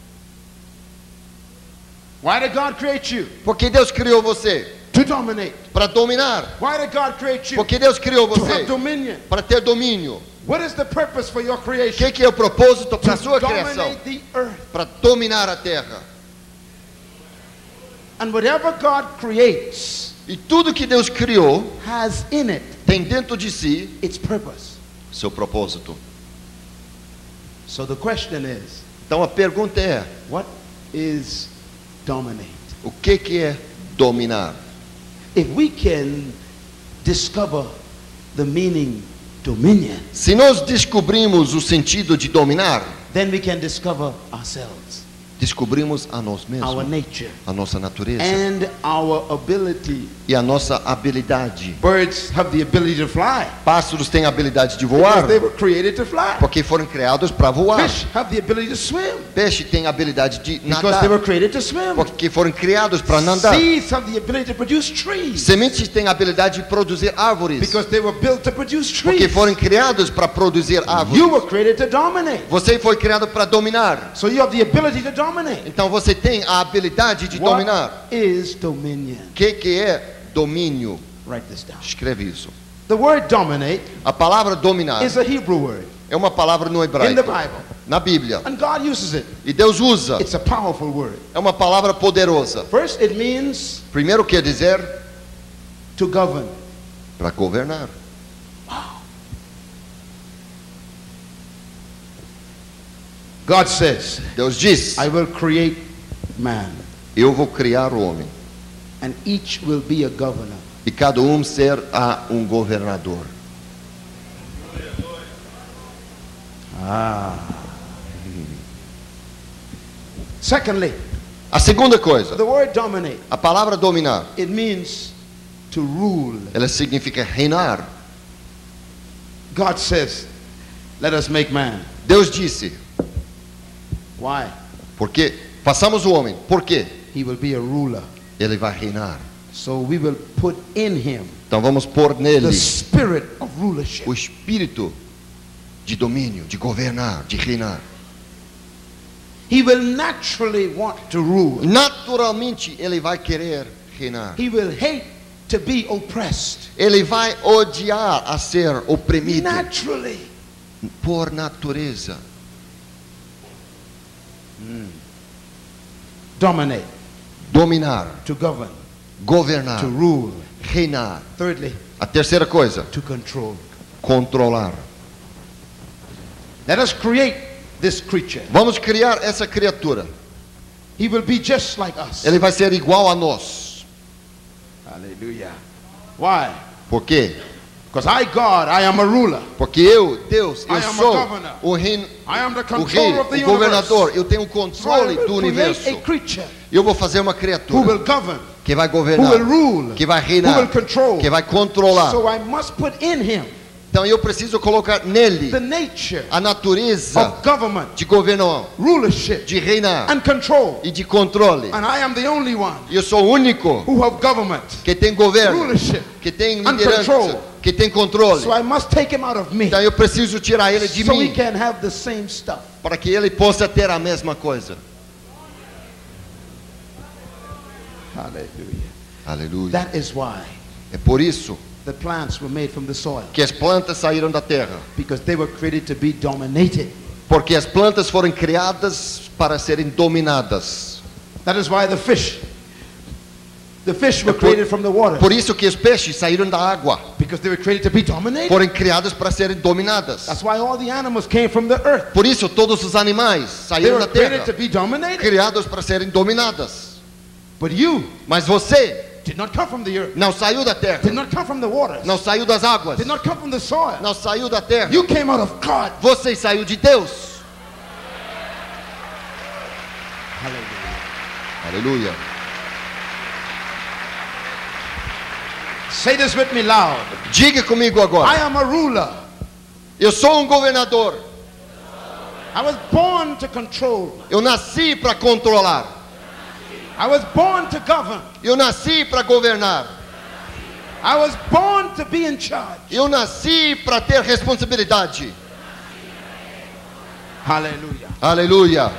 Speaker 2: Why did God create you?
Speaker 1: Porque Deus criou você
Speaker 2: To dominate.
Speaker 1: para dominar.
Speaker 2: Why did God create you?
Speaker 1: Porque Deus criou
Speaker 2: To
Speaker 1: você
Speaker 2: have dominion.
Speaker 1: para ter domínio.
Speaker 2: What is the purpose for your
Speaker 1: O
Speaker 2: creation?
Speaker 1: que, que é o propósito para a
Speaker 2: To
Speaker 1: sua criação?
Speaker 2: dominate the earth.
Speaker 1: Para dominar a terra.
Speaker 2: And whatever God creates
Speaker 1: E tudo que Deus criou
Speaker 2: has in it
Speaker 1: tem dentro de si
Speaker 2: its purpose.
Speaker 1: seu propósito.
Speaker 2: So the question is,
Speaker 1: Então a pergunta é:
Speaker 2: what is dominate?
Speaker 1: o que, que é dominar?
Speaker 2: If we can discover the meaning dominion,
Speaker 1: Se nós descobrimos o sentido de dominar,
Speaker 2: then we can discover ourselves,
Speaker 1: descobrimos a nós
Speaker 2: our
Speaker 1: mesmos,
Speaker 2: nature,
Speaker 1: a nossa natureza
Speaker 2: and our ability.
Speaker 1: e a nossa habilidade.
Speaker 2: Birds have the ability to fly
Speaker 1: Pássaros têm a habilidade de
Speaker 2: because
Speaker 1: voar
Speaker 2: they were created to fly.
Speaker 1: porque foram criados para voar.
Speaker 2: Fish have the ability to swim
Speaker 1: Peixe tem a habilidade de
Speaker 2: because they
Speaker 1: nadar
Speaker 2: were created to swim.
Speaker 1: porque foram criados para nadar.
Speaker 2: Seeds have the ability to produce trees
Speaker 1: Sementes têm a habilidade de produzir árvores
Speaker 2: because they were built to produce
Speaker 1: porque
Speaker 2: trees.
Speaker 1: foram criados para produzir árvores.
Speaker 2: You were created to dominate,
Speaker 1: Você foi criado para dominar.
Speaker 2: so you have the ability to dominate.
Speaker 1: Então você tem a habilidade de dominar.
Speaker 2: What is dominion?
Speaker 1: O que, que é domínio?
Speaker 2: Write this down.
Speaker 1: Escreve isso.
Speaker 2: The word dominate
Speaker 1: A palavra dominar
Speaker 2: is a Hebrew word
Speaker 1: é uma palavra no
Speaker 2: in
Speaker 1: hebraico,
Speaker 2: the Bible,
Speaker 1: na Bíblia.
Speaker 2: and God uses it.
Speaker 1: E Deus usa.
Speaker 2: It's a powerful word.
Speaker 1: É uma palavra poderosa.
Speaker 2: First, it means
Speaker 1: Primeiro quer dizer
Speaker 2: to govern.
Speaker 1: para governar.
Speaker 2: God says,
Speaker 1: Deus diz:
Speaker 2: I will create man,
Speaker 1: eu vou criar o homem
Speaker 2: and each will be a governor.
Speaker 1: e cada um será um governador.
Speaker 2: Ah. Secondly,
Speaker 1: A segunda coisa,
Speaker 2: the word dominate,
Speaker 1: a palavra dominar,
Speaker 2: it means to rule.
Speaker 1: ela significa reinar.
Speaker 2: God says, let us make man.
Speaker 1: Deus disse:
Speaker 2: Why?
Speaker 1: porque façamos o homem. Por quê?
Speaker 2: He will be a ruler.
Speaker 1: Ele vai reinar.
Speaker 2: So we will put in him
Speaker 1: Então vamos pôr
Speaker 2: the
Speaker 1: nele
Speaker 2: spirit of rulership.
Speaker 1: o espírito de domínio, de governar, de reinar.
Speaker 2: He will naturally want to rule.
Speaker 1: Naturalmente ele vai querer reinar.
Speaker 2: He will hate to be oppressed.
Speaker 1: Ele vai odiar a ser oprimido
Speaker 2: Naturally.
Speaker 1: por natureza.
Speaker 2: Dominate,
Speaker 1: Dominar,
Speaker 2: to govern,
Speaker 1: governar,
Speaker 2: to rule.
Speaker 1: reinar.
Speaker 2: Thirdly,
Speaker 1: A terceira coisa,
Speaker 2: to control.
Speaker 1: controlar.
Speaker 2: Let us create this creature.
Speaker 1: Vamos criar essa criatura.
Speaker 2: He will be just like us.
Speaker 1: Ele vai ser igual a nós.
Speaker 2: Hallelujah. Why?
Speaker 1: Por quê?
Speaker 2: Because I, God, I am a ruler.
Speaker 1: Porque eu, Deus,
Speaker 2: I
Speaker 1: eu
Speaker 2: am a
Speaker 1: sou
Speaker 2: governor.
Speaker 1: o rei,
Speaker 2: I am the
Speaker 1: o
Speaker 2: controller
Speaker 1: rei,
Speaker 2: of the
Speaker 1: o governador.
Speaker 2: universe.
Speaker 1: Eu tenho o
Speaker 2: So I
Speaker 1: controle do
Speaker 2: will create
Speaker 1: universo.
Speaker 2: a creature
Speaker 1: Eu vou fazer uma
Speaker 2: who
Speaker 1: criatura
Speaker 2: will govern,
Speaker 1: que vai
Speaker 2: who
Speaker 1: governar,
Speaker 2: will rule,
Speaker 1: que vai
Speaker 2: who
Speaker 1: reinar,
Speaker 2: will control.
Speaker 1: que vai controlar.
Speaker 2: So I must put in him
Speaker 1: Então eu preciso colocar nele
Speaker 2: the nature
Speaker 1: a natureza
Speaker 2: of government,
Speaker 1: de governar,
Speaker 2: rulership,
Speaker 1: de reinar
Speaker 2: and control.
Speaker 1: e de controle.
Speaker 2: And I am the only one
Speaker 1: E eu sou o único
Speaker 2: who have government,
Speaker 1: que tem governo,
Speaker 2: rulership.
Speaker 1: que tem
Speaker 2: and
Speaker 1: liderança,
Speaker 2: control.
Speaker 1: que tem controle.
Speaker 2: So I must take him out of me
Speaker 1: Então eu preciso tirar ele de
Speaker 2: so he
Speaker 1: mim
Speaker 2: can have the same stuff.
Speaker 1: para que ele possa ter a mesma coisa.
Speaker 2: Hallelujah.
Speaker 1: Aleluia.
Speaker 2: That is why
Speaker 1: É por isso
Speaker 2: the plants were made from the soil,
Speaker 1: que as plantas saíram da terra,
Speaker 2: because they were created to be dominated.
Speaker 1: porque as plantas foram criadas para serem dominadas.
Speaker 2: That is why the fish, the fish were
Speaker 1: É por-
Speaker 2: created from the water,
Speaker 1: Por isso que os peixes saíram da água,
Speaker 2: because they were created to be dominated.
Speaker 1: foram criadas para serem dominadas.
Speaker 2: That's why all the animals came from the earth.
Speaker 1: Por isso todos os animais
Speaker 2: They
Speaker 1: saíram
Speaker 2: were
Speaker 1: da
Speaker 2: created to
Speaker 1: terra,
Speaker 2: be dominated.
Speaker 1: criados para serem dominadas.
Speaker 2: But you
Speaker 1: Mas você
Speaker 2: did not come from the earth,
Speaker 1: não saiu da terra,
Speaker 2: did not come from the waters,
Speaker 1: não saiu das águas,
Speaker 2: did not come from the soil.
Speaker 1: não saiu da terra.
Speaker 2: You came out of God.
Speaker 1: Você saiu de Deus.
Speaker 2: Hallelujah.
Speaker 1: Aleluia.
Speaker 2: Say this with me loud.
Speaker 1: Diga comigo
Speaker 2: I
Speaker 1: agora.
Speaker 2: am a ruler.
Speaker 1: Eu sou um governador.
Speaker 2: I was born to control.
Speaker 1: Eu nasci para controlar.
Speaker 2: I was born to govern.
Speaker 1: Eu nasci para governar.
Speaker 2: I was born to be in charge.
Speaker 1: Eu nasci para ter responsabilidade.
Speaker 2: Hallelujah.
Speaker 1: Aleluia.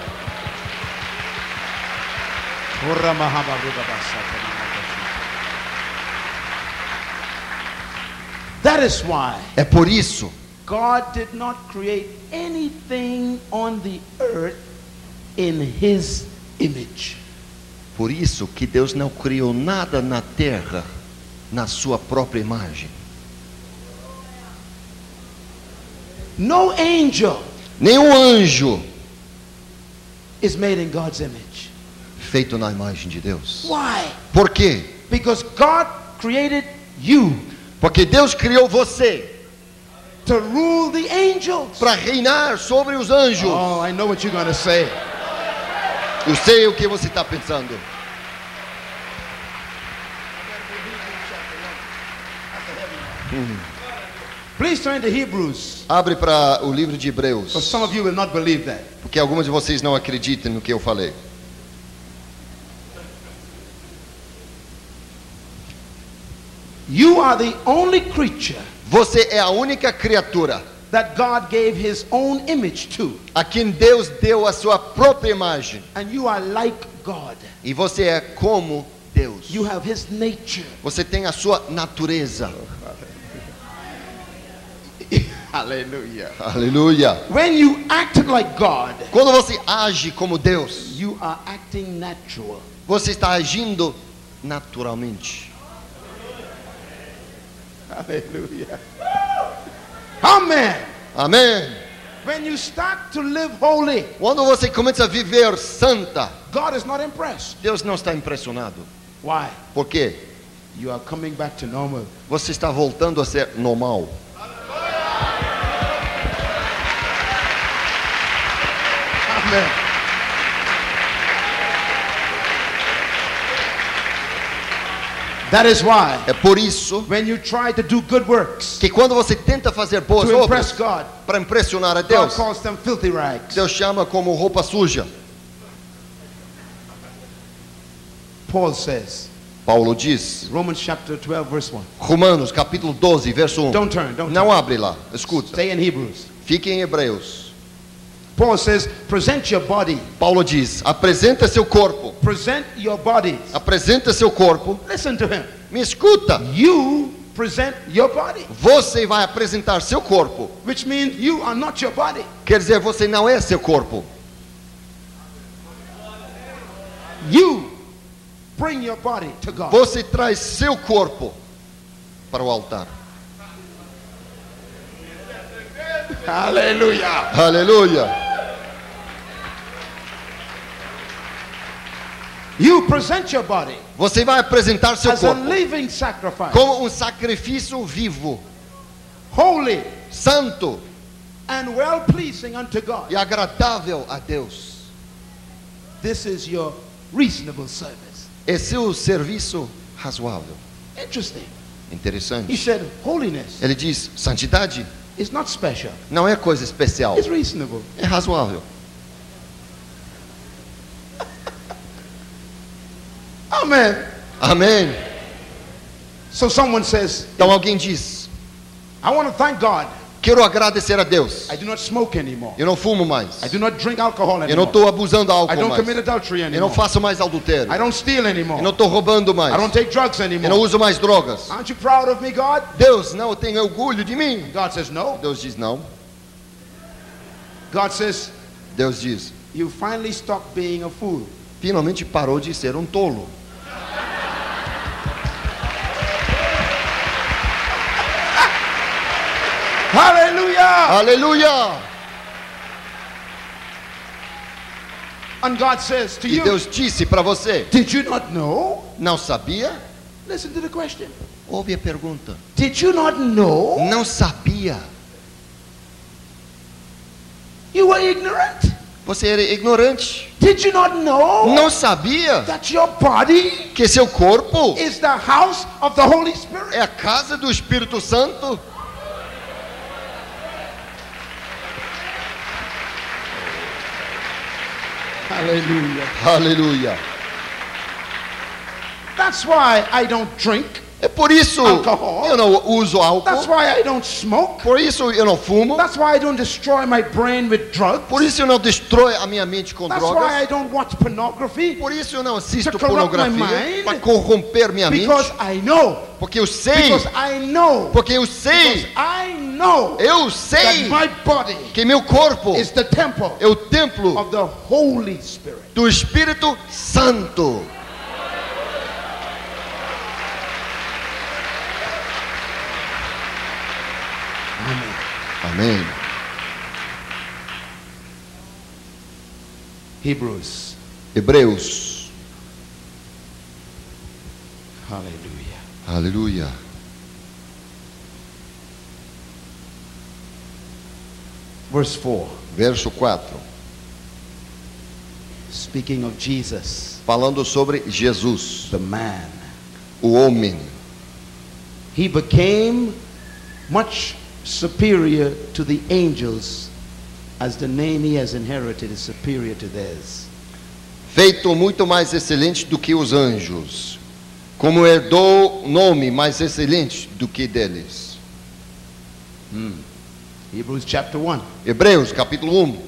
Speaker 2: That is why
Speaker 1: É por isso
Speaker 2: God did not create anything on the earth in His image.
Speaker 1: Por isso que Deus não criou nada na terra na sua própria imagem.
Speaker 2: No angel
Speaker 1: Nenhum anjo
Speaker 2: is made in God's image.
Speaker 1: feito na imagem de Deus.
Speaker 2: Why?
Speaker 1: Por quê?
Speaker 2: Because God created you
Speaker 1: Porque Deus criou você
Speaker 2: to rule the angels.
Speaker 1: para reinar sobre os anjos.
Speaker 2: Oh, I know what you're going to say.
Speaker 1: Eu sei o que você está pensando.
Speaker 2: Please turn to Hebrews.
Speaker 1: Abre para o livro de
Speaker 2: Because
Speaker 1: Hebreus,
Speaker 2: some of you will not believe that.
Speaker 1: porque alguns de vocês não acreditam no que eu falei.
Speaker 2: You are the only creature
Speaker 1: Você é a única criatura
Speaker 2: that God gave His own image to.
Speaker 1: a quem Deus deu a sua própria imagem.
Speaker 2: And you are like God.
Speaker 1: E você é como Deus.
Speaker 2: You have His nature.
Speaker 1: Você tem a sua natureza.
Speaker 2: Hallelujah.
Speaker 1: Aleluia.
Speaker 2: When you act like God,
Speaker 1: Quando você age como Deus,
Speaker 2: you are acting natural.
Speaker 1: você está agindo naturalmente.
Speaker 2: Hallelujah. Amen.
Speaker 1: Amém.
Speaker 2: When you start to live holy,
Speaker 1: Quando você começa a viver santa,
Speaker 2: God is not impressed.
Speaker 1: Deus não está impressionado.
Speaker 2: Why?
Speaker 1: Por quê?
Speaker 2: You are coming back to normal.
Speaker 1: Você está voltando a ser normal.
Speaker 2: Amen. That is why
Speaker 1: É por isso
Speaker 2: when you try to do good works
Speaker 1: que quando você tenta fazer boas
Speaker 2: to impress
Speaker 1: obras
Speaker 2: God,
Speaker 1: para impressionar a
Speaker 2: God
Speaker 1: Deus,
Speaker 2: calls them filthy rags.
Speaker 1: Deus chama como roupa suja.
Speaker 2: Paul says,
Speaker 1: Paulo diz,
Speaker 2: Romans chapter twelve verse one.
Speaker 1: Romanos capítulo doze, verso um.
Speaker 2: Don't turn, don't
Speaker 1: Não
Speaker 2: turn.
Speaker 1: abre lá, escuta.
Speaker 2: Stay in Hebrews.
Speaker 1: Fique em Hebreus.
Speaker 2: Paul says, present your body.
Speaker 1: Paulo diz, apresenta seu corpo.
Speaker 2: Present your bodies.
Speaker 1: Apresenta seu corpo.
Speaker 2: Listen to him.
Speaker 1: Me escuta.
Speaker 2: You present your body.
Speaker 1: Você vai apresentar seu corpo.
Speaker 2: Which means you are not your body.
Speaker 1: Quer dizer, você não é seu corpo.
Speaker 2: You bring your body to God.
Speaker 1: Você traz seu corpo para o altar.
Speaker 2: Hallelujah.
Speaker 1: Aleluia.
Speaker 2: You present your body
Speaker 1: Você vai apresentar seu
Speaker 2: as a
Speaker 1: corpo
Speaker 2: living sacrifice,
Speaker 1: como um sacrifício vivo,
Speaker 2: holy
Speaker 1: santo
Speaker 2: and well pleasing unto God.
Speaker 1: e agradável a Deus.
Speaker 2: This is your reasonable service.
Speaker 1: Esse é o serviço razoável.
Speaker 2: Interesting. He
Speaker 1: Interessante.
Speaker 2: said holiness
Speaker 1: Ele diz, santidade
Speaker 2: is not special.
Speaker 1: não é coisa especial,
Speaker 2: It's reasonable.
Speaker 1: é razoável.
Speaker 2: Amen.
Speaker 1: Amém.
Speaker 2: So someone says,
Speaker 1: Então alguém diz,
Speaker 2: I want to thank God.
Speaker 1: quero agradecer a Deus.
Speaker 2: I do not smoke anymore.
Speaker 1: Eu não fumo mais.
Speaker 2: I do not drink alcohol
Speaker 1: Eu não
Speaker 2: anymore.
Speaker 1: estou abusando
Speaker 2: I
Speaker 1: álcool
Speaker 2: don't
Speaker 1: mais.
Speaker 2: commit adultery
Speaker 1: Eu não
Speaker 2: anymore.
Speaker 1: faço mais adultério.
Speaker 2: I don't steal
Speaker 1: Eu
Speaker 2: anymore.
Speaker 1: não estou roubando mais.
Speaker 2: I don't take drugs
Speaker 1: Eu não
Speaker 2: anymore.
Speaker 1: uso mais drogas.
Speaker 2: Aren't you proud of me, God?
Speaker 1: Deus não tem orgulho de mim.
Speaker 2: God says no.
Speaker 1: Deus diz não.
Speaker 2: God says,
Speaker 1: Deus diz,
Speaker 2: you finally stopped being a fool.
Speaker 1: finalmente parou de ser um tolo.
Speaker 2: Hallelujah.
Speaker 1: Aleluia!
Speaker 2: And God says to
Speaker 1: E
Speaker 2: you,
Speaker 1: Deus disse para você,
Speaker 2: did you not know?
Speaker 1: não sabia?
Speaker 2: Listen to the question.
Speaker 1: Ouve a pergunta.
Speaker 2: Did you not know?
Speaker 1: Não sabia?
Speaker 2: You were ignorant.
Speaker 1: Você era ignorante.
Speaker 2: Did you not know
Speaker 1: Não sabia
Speaker 2: that your body
Speaker 1: que seu corpo
Speaker 2: is the house of the Holy Spirit?
Speaker 1: é a casa do Espírito Santo?
Speaker 2: Hallelujah.
Speaker 1: Aleluia.
Speaker 2: That's why I don't drink.
Speaker 1: É por isso
Speaker 2: Alcohol.
Speaker 1: eu não uso
Speaker 2: That's
Speaker 1: álcool.
Speaker 2: why I don't smoke.
Speaker 1: Por isso eu não fumo.
Speaker 2: That's why I don't destroy my brain with drugs.
Speaker 1: Por isso eu não destrói a minha mente com
Speaker 2: That's why I
Speaker 1: drogas.
Speaker 2: don't watch pornography.
Speaker 1: Por isso eu não assisto
Speaker 2: To corrupt my
Speaker 1: pornografia
Speaker 2: mind.
Speaker 1: para corromper minha mente.
Speaker 2: Because I know.
Speaker 1: Porque eu sei.
Speaker 2: Because I know.
Speaker 1: Porque eu
Speaker 2: Because
Speaker 1: sei.
Speaker 2: I know
Speaker 1: Eu
Speaker 2: that
Speaker 1: sei
Speaker 2: my body
Speaker 1: que meu corpo
Speaker 2: is the temple
Speaker 1: é o templo
Speaker 2: of the Holy Spirit.
Speaker 1: do Espírito Santo.
Speaker 2: Amen.
Speaker 1: Amém.
Speaker 2: Hebrews.
Speaker 1: Hebreus.
Speaker 2: Hallelujah.
Speaker 1: Aleluia.
Speaker 2: Verse four.
Speaker 1: Verso quatro.
Speaker 2: Speaking of Jesus,
Speaker 1: Falando sobre Jesus,
Speaker 2: the man.
Speaker 1: o homem.
Speaker 2: He became much superior to the angels, as the name he has inherited is superior to theirs.
Speaker 1: Feito muito mais excelente do que os anjos, como herdou nome mais excelente do que deles.
Speaker 2: Hebrews chapter one.
Speaker 1: Hebreus capítulo um.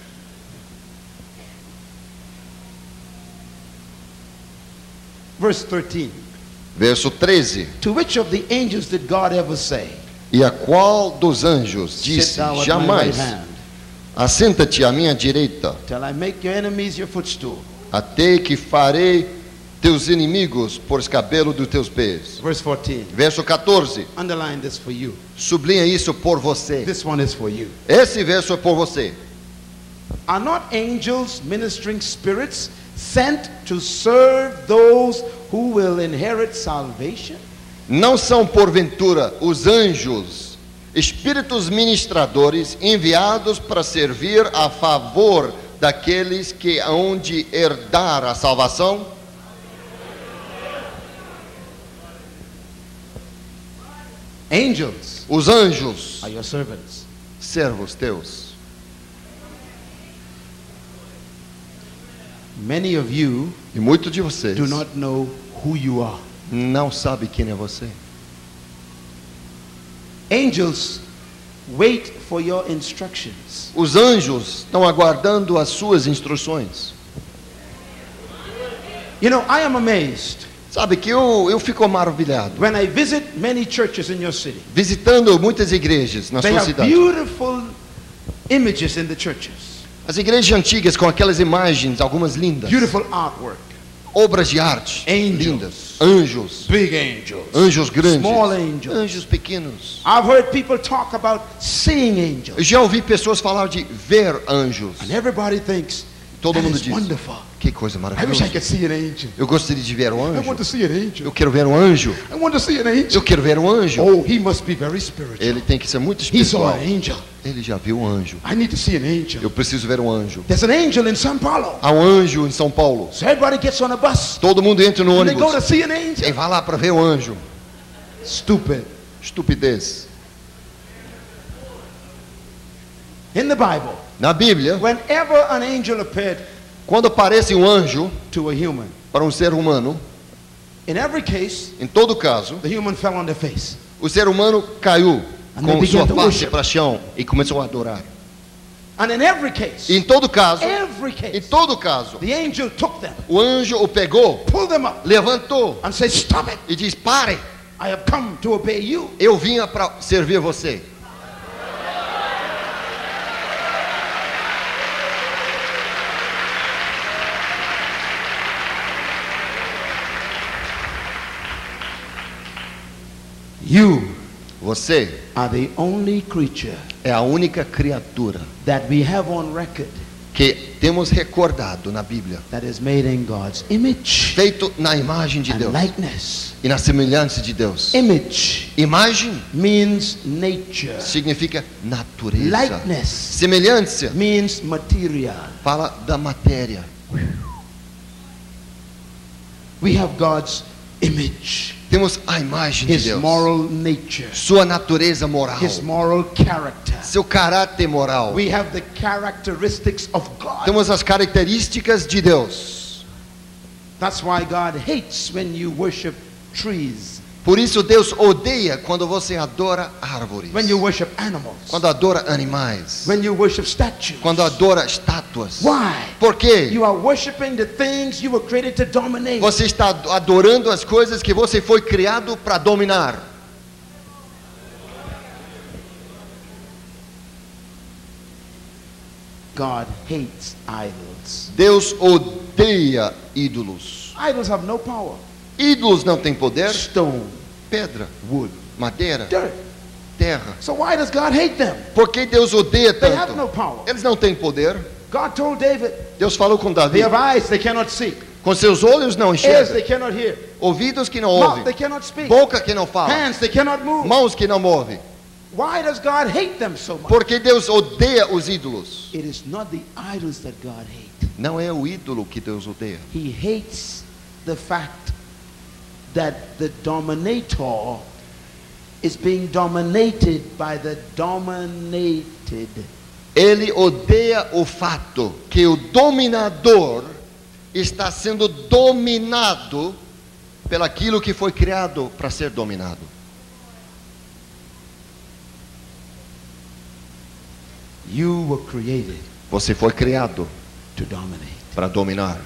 Speaker 2: Verse thirteen.
Speaker 1: Verso treze.
Speaker 2: To which of the angels did God ever say,
Speaker 1: E a qual dos anjos
Speaker 2: sit
Speaker 1: disse
Speaker 2: thou at my right
Speaker 1: jamais,
Speaker 2: hand,
Speaker 1: assenta-te à minha direita,
Speaker 2: till I make your enemies your footstool?
Speaker 1: até que farei teus inimigos por escabelo dos teus pés.
Speaker 2: Verse fourteen.
Speaker 1: Verso quatorze.
Speaker 2: Underline this for you.
Speaker 1: Sublinha isso por você.
Speaker 2: This one is for you.
Speaker 1: Esse verso é por você.
Speaker 2: Are not angels ministering spirits sent to serve those who will inherit salvation?
Speaker 1: Não são porventura os anjos, espíritos ministradores enviados para servir a favor daqueles que hão de herdar a salvação?
Speaker 2: Angels
Speaker 1: Os anjos,
Speaker 2: are your servants.
Speaker 1: servos teus.
Speaker 2: Many of you
Speaker 1: E muitos de vocês
Speaker 2: do not know who you are.
Speaker 1: não sabem quem é você.
Speaker 2: Angels wait for your instructions.
Speaker 1: Os anjos estão aguardando as suas instruções.
Speaker 2: You know, I am amazed
Speaker 1: Sabe que eu, eu fico maravilhado.
Speaker 2: when I visit many churches in your city.
Speaker 1: Visitando muitas igrejas na
Speaker 2: They
Speaker 1: sua
Speaker 2: have
Speaker 1: cidade.
Speaker 2: beautiful images in the churches.
Speaker 1: As igrejas antigas com aquelas imagens, algumas lindas.
Speaker 2: Beautiful artwork.
Speaker 1: Obras de arte.
Speaker 2: Angels.
Speaker 1: Lindas. Anjos.
Speaker 2: Big angels.
Speaker 1: Anjos grandes.
Speaker 2: Small angels.
Speaker 1: Anjos pequenos.
Speaker 2: I've heard people talk about seeing angels.
Speaker 1: Eu já ouvi pessoas falar de ver anjos.
Speaker 2: And everybody thinks,
Speaker 1: Todo
Speaker 2: that
Speaker 1: mundo
Speaker 2: is
Speaker 1: diz,
Speaker 2: wonderful.
Speaker 1: que coisa
Speaker 2: I wish I
Speaker 1: maravilhosa.
Speaker 2: could see an angel.
Speaker 1: Eu gostaria de ver um
Speaker 2: I want
Speaker 1: anjo.
Speaker 2: to see an angel.
Speaker 1: Eu quero ver um anjo.
Speaker 2: I want to see an angel.
Speaker 1: Eu quero ver um anjo.
Speaker 2: Oh, he must be very spiritual.
Speaker 1: Ele tem que ser muito
Speaker 2: He saw
Speaker 1: espiritual.
Speaker 2: an angel.
Speaker 1: Ele já viu um anjo.
Speaker 2: I need to see an angel.
Speaker 1: Eu preciso ver um anjo.
Speaker 2: There's an angel in São Paulo.
Speaker 1: Há um anjo em São Paulo.
Speaker 2: So everybody gets on a bus
Speaker 1: Todo mundo entra no
Speaker 2: and they go to
Speaker 1: ônibus
Speaker 2: see an
Speaker 1: e
Speaker 2: angel.
Speaker 1: vai lá para ver o anjo.
Speaker 2: Stupid.
Speaker 1: Estupidez.
Speaker 2: In the Bible,
Speaker 1: Na Bíblia,
Speaker 2: whenever an angel appeared
Speaker 1: quando aparece um anjo
Speaker 2: to a human,
Speaker 1: para um ser humano,
Speaker 2: in every case,
Speaker 1: em todo caso,
Speaker 2: the human fell on their face.
Speaker 1: o ser humano caiu
Speaker 2: And they
Speaker 1: com
Speaker 2: began
Speaker 1: sua
Speaker 2: to
Speaker 1: face
Speaker 2: worship.
Speaker 1: para o chão e começou a adorar.
Speaker 2: And in every case,
Speaker 1: E em todo caso,
Speaker 2: every
Speaker 1: em
Speaker 2: case,
Speaker 1: todo caso,
Speaker 2: the angel took them,
Speaker 1: o anjo o pegou,
Speaker 2: pulled them up,
Speaker 1: levantou
Speaker 2: and said, "Stop it!
Speaker 1: e diz: pare,
Speaker 2: I have come to obey you."
Speaker 1: eu vinha para servir você.
Speaker 2: You
Speaker 1: Você
Speaker 2: are the only creature
Speaker 1: é a única criatura
Speaker 2: that we have on record
Speaker 1: que temos recordado na Bíblia,
Speaker 2: that is made in God's image
Speaker 1: feito na imagem de
Speaker 2: and
Speaker 1: Deus
Speaker 2: likeness.
Speaker 1: e na semelhança de Deus.
Speaker 2: Image
Speaker 1: Imagem
Speaker 2: means nature.
Speaker 1: significa natureza.
Speaker 2: Likeness
Speaker 1: Semelhança
Speaker 2: means material.
Speaker 1: fala da matéria.
Speaker 2: We have God's image,
Speaker 1: Temos a imagem de
Speaker 2: His
Speaker 1: Deus,
Speaker 2: moral nature,
Speaker 1: sua natureza moral,
Speaker 2: His moral character.
Speaker 1: seu caráter moral.
Speaker 2: We have the characteristics of God.
Speaker 1: Temos as características de Deus.
Speaker 2: That's why God hates when you worship trees,
Speaker 1: Por isso Deus odeia quando você adora árvores,
Speaker 2: when you worship animals,
Speaker 1: quando adora animais,
Speaker 2: when you worship statues.
Speaker 1: quando adora estátuas.
Speaker 2: Why?
Speaker 1: Por quê?
Speaker 2: You are worshiping the things you were created to dominate.
Speaker 1: Você está adorando as coisas que você foi criado para dominar.
Speaker 2: God hates idols.
Speaker 1: Deus odeia ídolos.
Speaker 2: Idols have no power.
Speaker 1: Ídolos não têm poder.
Speaker 2: Stone,
Speaker 1: Pedra,
Speaker 2: wood,
Speaker 1: madeira,
Speaker 2: dirt.
Speaker 1: terra.
Speaker 2: So why does God hate them?
Speaker 1: Por que Deus odeia
Speaker 2: They have no
Speaker 1: tanto?
Speaker 2: power.
Speaker 1: Eles não têm poder.
Speaker 2: God told David,
Speaker 1: Deus falou com
Speaker 2: they
Speaker 1: Davi.
Speaker 2: have eyes they cannot see,
Speaker 1: Com seus olhos não
Speaker 2: ears
Speaker 1: enxerga,
Speaker 2: they cannot hear,
Speaker 1: ouvidos que não
Speaker 2: mouth
Speaker 1: ouvem,
Speaker 2: they cannot speak,
Speaker 1: boca que não fala,
Speaker 2: hands they cannot move.
Speaker 1: mãos que não movem.
Speaker 2: Why does God hate them so much?
Speaker 1: Porque Deus odeia os ídolos.
Speaker 2: It is not the idols that God hates.
Speaker 1: Não é o ídolo que Deus odeia.
Speaker 2: He hates the fact that the dominator is being dominated by the dominated.
Speaker 1: Ele odeia o fato que o dominador está sendo dominado pelaquilo que foi criado para ser dominado.
Speaker 2: You were created
Speaker 1: Você foi criado
Speaker 2: to dominate,
Speaker 1: para dominar,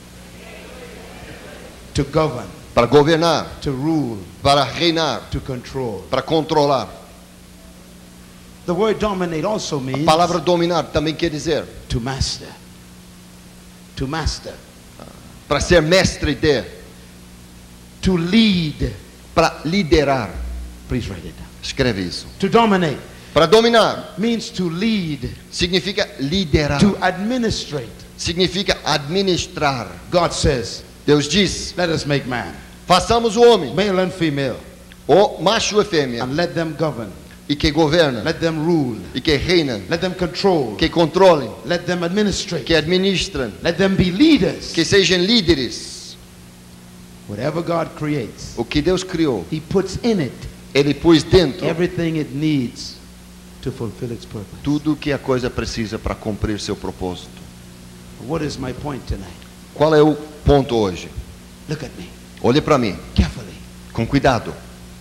Speaker 2: to govern,
Speaker 1: para governar,
Speaker 2: to rule,
Speaker 1: para reinar,
Speaker 2: to control.
Speaker 1: para controlar.
Speaker 2: The word dominate also
Speaker 1: A
Speaker 2: means
Speaker 1: palavra dominar também quer dizer
Speaker 2: to master. To master.
Speaker 1: para ser mestre de,
Speaker 2: To lead.
Speaker 1: para liderar.
Speaker 2: Please write it down.
Speaker 1: Escreve isso.
Speaker 2: To dominate
Speaker 1: Para dominar
Speaker 2: means to lead,
Speaker 1: significa liderar,
Speaker 2: to administrate.
Speaker 1: significa administrar.
Speaker 2: God says,
Speaker 1: Deus diz:
Speaker 2: let us make man,
Speaker 1: façamos o homem,
Speaker 2: male and female,
Speaker 1: o macho e fêmea,
Speaker 2: and let them govern,
Speaker 1: e que governa,
Speaker 2: let them rule,
Speaker 1: e que reina,
Speaker 2: let them control,
Speaker 1: que controlem,
Speaker 2: let them administrate,
Speaker 1: que administram,
Speaker 2: let them be leaders.
Speaker 1: que sejam líderes.
Speaker 2: Whatever God creates,
Speaker 1: O que Deus criou,
Speaker 2: He puts in it
Speaker 1: Ele pôs dentro
Speaker 2: everything it needs to fulfill its purpose.
Speaker 1: tudo o que a coisa precisa para cumprir seu propósito.
Speaker 2: What is my point tonight?
Speaker 1: Qual é o ponto hoje?
Speaker 2: Look at me
Speaker 1: Olhe para mim,
Speaker 2: carefully.
Speaker 1: com cuidado.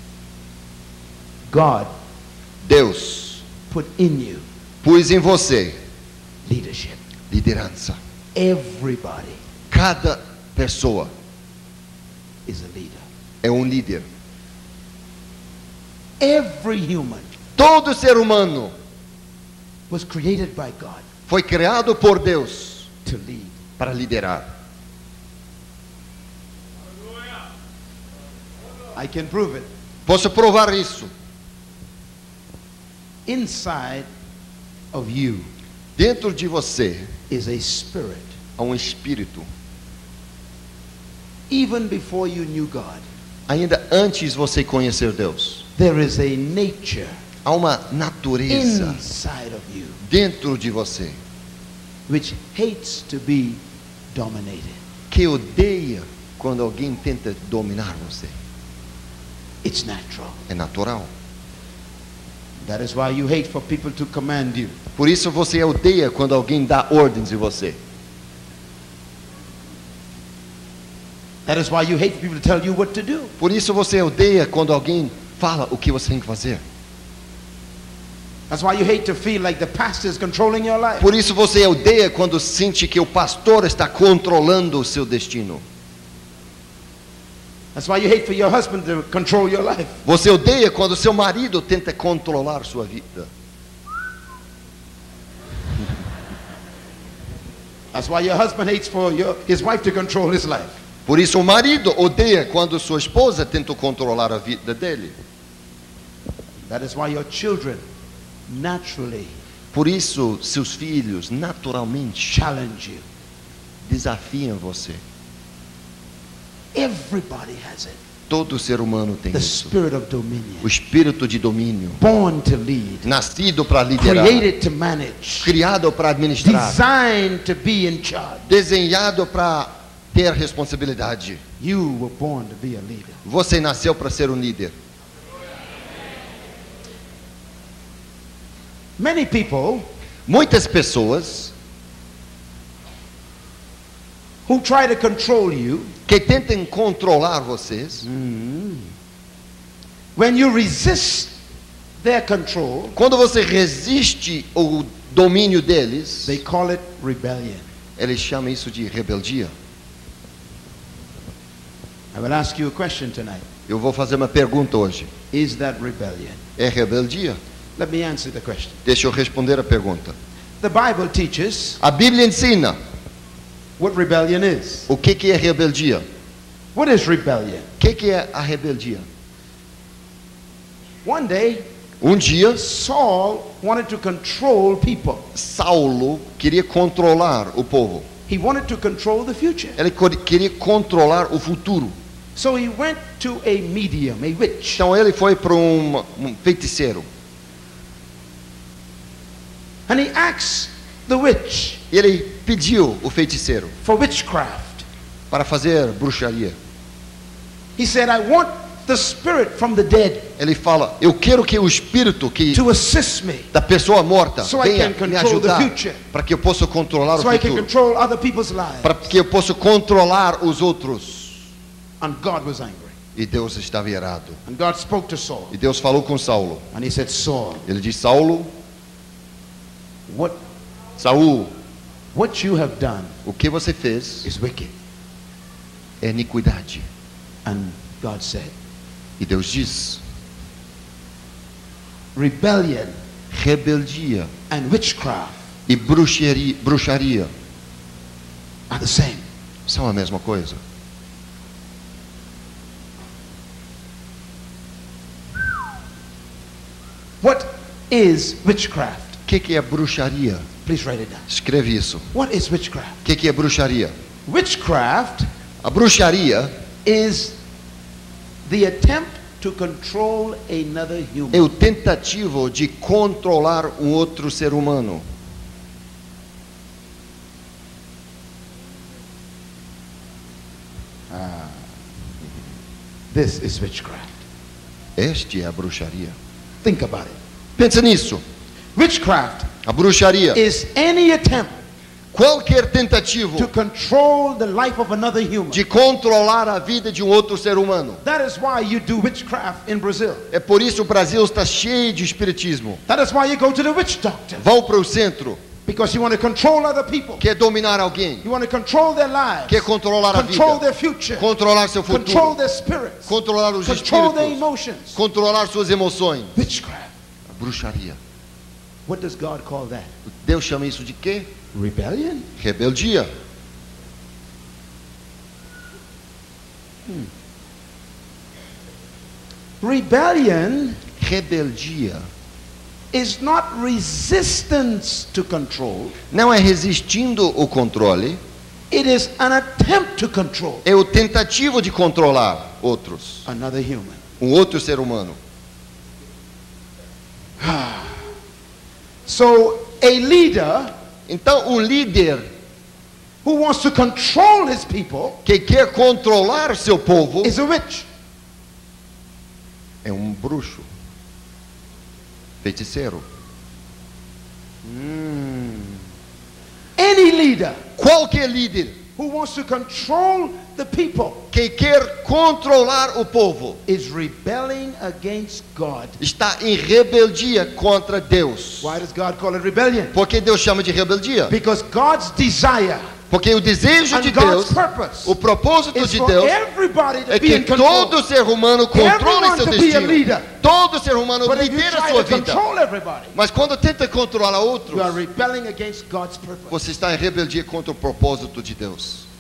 Speaker 2: God
Speaker 1: Deus
Speaker 2: put in you
Speaker 1: pôs em você
Speaker 2: leadership.
Speaker 1: liderança.
Speaker 2: Everybody
Speaker 1: Cada pessoa
Speaker 2: is a leader.
Speaker 1: é um líder.
Speaker 2: Every human
Speaker 1: Todo ser humano
Speaker 2: was created by God
Speaker 1: foi criado por Deus
Speaker 2: to lead.
Speaker 1: para liderar.
Speaker 2: I can prove it.
Speaker 1: Posso provar isso.
Speaker 2: Inside of you
Speaker 1: Dentro de você
Speaker 2: is a spirit.
Speaker 1: há um espírito.
Speaker 2: Even before you knew God,
Speaker 1: Ainda antes de você conhecer Deus,
Speaker 2: there is a nature
Speaker 1: há uma natureza
Speaker 2: inside of you
Speaker 1: dentro de você
Speaker 2: which hates to be dominated.
Speaker 1: que odeia quando alguém tenta dominar você.
Speaker 2: It's natural.
Speaker 1: É natural.
Speaker 2: That is why you hate for people to command you.
Speaker 1: Por isso você odeia quando alguém dá ordens em você.
Speaker 2: That is why you hate people to tell you what to do.
Speaker 1: Por isso você odeia quando alguém fala o que você tem que fazer.
Speaker 2: That's why you hate to feel like the pastor is controlling your life.
Speaker 1: Por isso você odeia quando sente que o pastor está controlando o seu destino.
Speaker 2: That's why you hate for your husband to control your life.
Speaker 1: Você odeia quando seu marido tenta controlar sua vida.
Speaker 2: That's why your husband hates for your, his wife to control his life.
Speaker 1: Por isso o marido odeia quando sua esposa tenta controlar a vida dele.
Speaker 2: That is why your children naturally
Speaker 1: Por isso seus filhos naturalmente
Speaker 2: challenge you.
Speaker 1: desafiam você.
Speaker 2: Everybody has it.
Speaker 1: Todo ser humano tem
Speaker 2: The
Speaker 1: isso.
Speaker 2: spirit of dominion.
Speaker 1: O espírito de domínio.
Speaker 2: Born to lead.
Speaker 1: Nascido para liderar.
Speaker 2: Created to manage.
Speaker 1: Criado para administrar.
Speaker 2: Designed to be in charge.
Speaker 1: Desenhado para ter responsabilidade.
Speaker 2: You were born to be a leader.
Speaker 1: Você nasceu para ser um líder.
Speaker 2: Many people
Speaker 1: Muitas pessoas
Speaker 2: who try to control you,
Speaker 1: que tentam controlar vocês,
Speaker 2: when you resist their control,
Speaker 1: quando você resiste o domínio deles,
Speaker 2: they call it rebellion.
Speaker 1: eles chamam isso de rebeldia.
Speaker 2: I will ask you a question tonight.
Speaker 1: Eu vou fazer uma pergunta hoje.
Speaker 2: Is that rebellion?
Speaker 1: É rebeldia?
Speaker 2: Let me answer the question.
Speaker 1: Deixa eu responder a pergunta.
Speaker 2: The Bible teaches
Speaker 1: A Bíblia ensina
Speaker 2: what rebellion is.
Speaker 1: o que que é rebeldia.
Speaker 2: What is rebellion?
Speaker 1: O que que é a rebeldia?
Speaker 2: One day,
Speaker 1: Um dia,
Speaker 2: Saul wanted to control people.
Speaker 1: Saulo queria controlar o povo.
Speaker 2: He wanted to control the future.
Speaker 1: Ele co- queria controlar o futuro.
Speaker 2: So he went to a medium, a witch.
Speaker 1: Então ele foi para um, um feiticeiro.
Speaker 2: And he asked the witch
Speaker 1: E ele pediu o feiticeiro
Speaker 2: for witchcraft.
Speaker 1: para fazer bruxaria.
Speaker 2: He said, I want the spirit from the dead
Speaker 1: Ele fala: eu quero que o espírito que
Speaker 2: to assist me
Speaker 1: da pessoa morta
Speaker 2: So I
Speaker 1: venha
Speaker 2: can
Speaker 1: me
Speaker 2: control the
Speaker 1: ajudar,
Speaker 2: future.
Speaker 1: para que eu possa controlar
Speaker 2: so
Speaker 1: o
Speaker 2: I can
Speaker 1: futuro,
Speaker 2: control other people's lives.
Speaker 1: para que eu possa controlar os outros.
Speaker 2: And God was angry.
Speaker 1: E Deus estava irado.
Speaker 2: And God spoke to Saul.
Speaker 1: E Deus falou com Saulo.
Speaker 2: And he said, Saul,
Speaker 1: Ele disse: Saulo,
Speaker 2: what,
Speaker 1: Saul,
Speaker 2: what you have done
Speaker 1: o que você fez
Speaker 2: is wicked.
Speaker 1: é iniquidade.
Speaker 2: And God said,
Speaker 1: E Deus diz:
Speaker 2: rebellion
Speaker 1: rebeldia
Speaker 2: and witchcraft
Speaker 1: e bruxaria, bruxaria
Speaker 2: are the same.
Speaker 1: são a mesma coisa.
Speaker 2: What is witchcraft?
Speaker 1: O que que é bruxaria?
Speaker 2: Please write it down.
Speaker 1: Escreve isso.
Speaker 2: What is witchcraft?
Speaker 1: O que que é bruxaria?
Speaker 2: Witchcraft
Speaker 1: A bruxaria
Speaker 2: is the attempt to control another human.
Speaker 1: é o tentativo de controlar um outro ser humano.
Speaker 2: This is witchcraft.
Speaker 1: Este é a bruxaria.
Speaker 2: Think about it.
Speaker 1: Pensa nisso.
Speaker 2: Witchcraft
Speaker 1: A bruxaria,
Speaker 2: is any attempt
Speaker 1: qualquer tentativo
Speaker 2: to control the life of another human.
Speaker 1: de controlar a vida de um outro ser humano.
Speaker 2: That is why you do witchcraft in Brazil.
Speaker 1: É por isso o Brasil está cheio de espiritismo.
Speaker 2: That is why you go to the witch doctor.
Speaker 1: Vão para o centro,
Speaker 2: Because you want to control other people.
Speaker 1: quer dominar alguém,
Speaker 2: You want to control their lives.
Speaker 1: quer controlar a
Speaker 2: Control
Speaker 1: vida,
Speaker 2: their future.
Speaker 1: controlar seu
Speaker 2: Control
Speaker 1: futuro,
Speaker 2: their spirits.
Speaker 1: controlar os
Speaker 2: Control their
Speaker 1: espíritos,
Speaker 2: emotions.
Speaker 1: controlar suas emoções.
Speaker 2: Witchcraft.
Speaker 1: A bruxaria.
Speaker 2: What does God call that?
Speaker 1: Deus chama isso de quê?
Speaker 2: Rebellion?
Speaker 1: Rebeldia.
Speaker 2: Rebellion
Speaker 1: Rebeldia
Speaker 2: is not resistance to control.
Speaker 1: não é resistindo o controle,
Speaker 2: It is an attempt to control
Speaker 1: é o tentativo de controlar outros,
Speaker 2: another human.
Speaker 1: um outro ser humano.
Speaker 2: So a leader
Speaker 1: Então, um líder
Speaker 2: who wants to control his people
Speaker 1: que quer controlar seu povo
Speaker 2: is a witch.
Speaker 1: é um bruxo, feiticeiro.
Speaker 2: Any leader
Speaker 1: Qualquer líder
Speaker 2: who wants to control the people
Speaker 1: que quer controlar o povo
Speaker 2: is rebelling against God.
Speaker 1: está em rebeldia contra Deus.
Speaker 2: Why does God call it rebellion?
Speaker 1: Por que Deus chama de rebeldia?
Speaker 2: Because God's desire
Speaker 1: Porque o desejo de
Speaker 2: and God's
Speaker 1: Deus,
Speaker 2: purpose
Speaker 1: o propósito
Speaker 2: is
Speaker 1: de
Speaker 2: for
Speaker 1: Deus
Speaker 2: everybody to
Speaker 1: é
Speaker 2: be in
Speaker 1: que
Speaker 2: control.
Speaker 1: todo ser humano controle
Speaker 2: Everyone
Speaker 1: seu
Speaker 2: to be a
Speaker 1: destino.
Speaker 2: leader.
Speaker 1: Todo ser humano
Speaker 2: But if you
Speaker 1: lidera a
Speaker 2: try
Speaker 1: sua
Speaker 2: to
Speaker 1: vida.
Speaker 2: control everybody,
Speaker 1: Mas quando tenta controlar outros,
Speaker 2: you are rebelling against God's purpose.
Speaker 1: você está em rebeldia contra o propósito de Deus.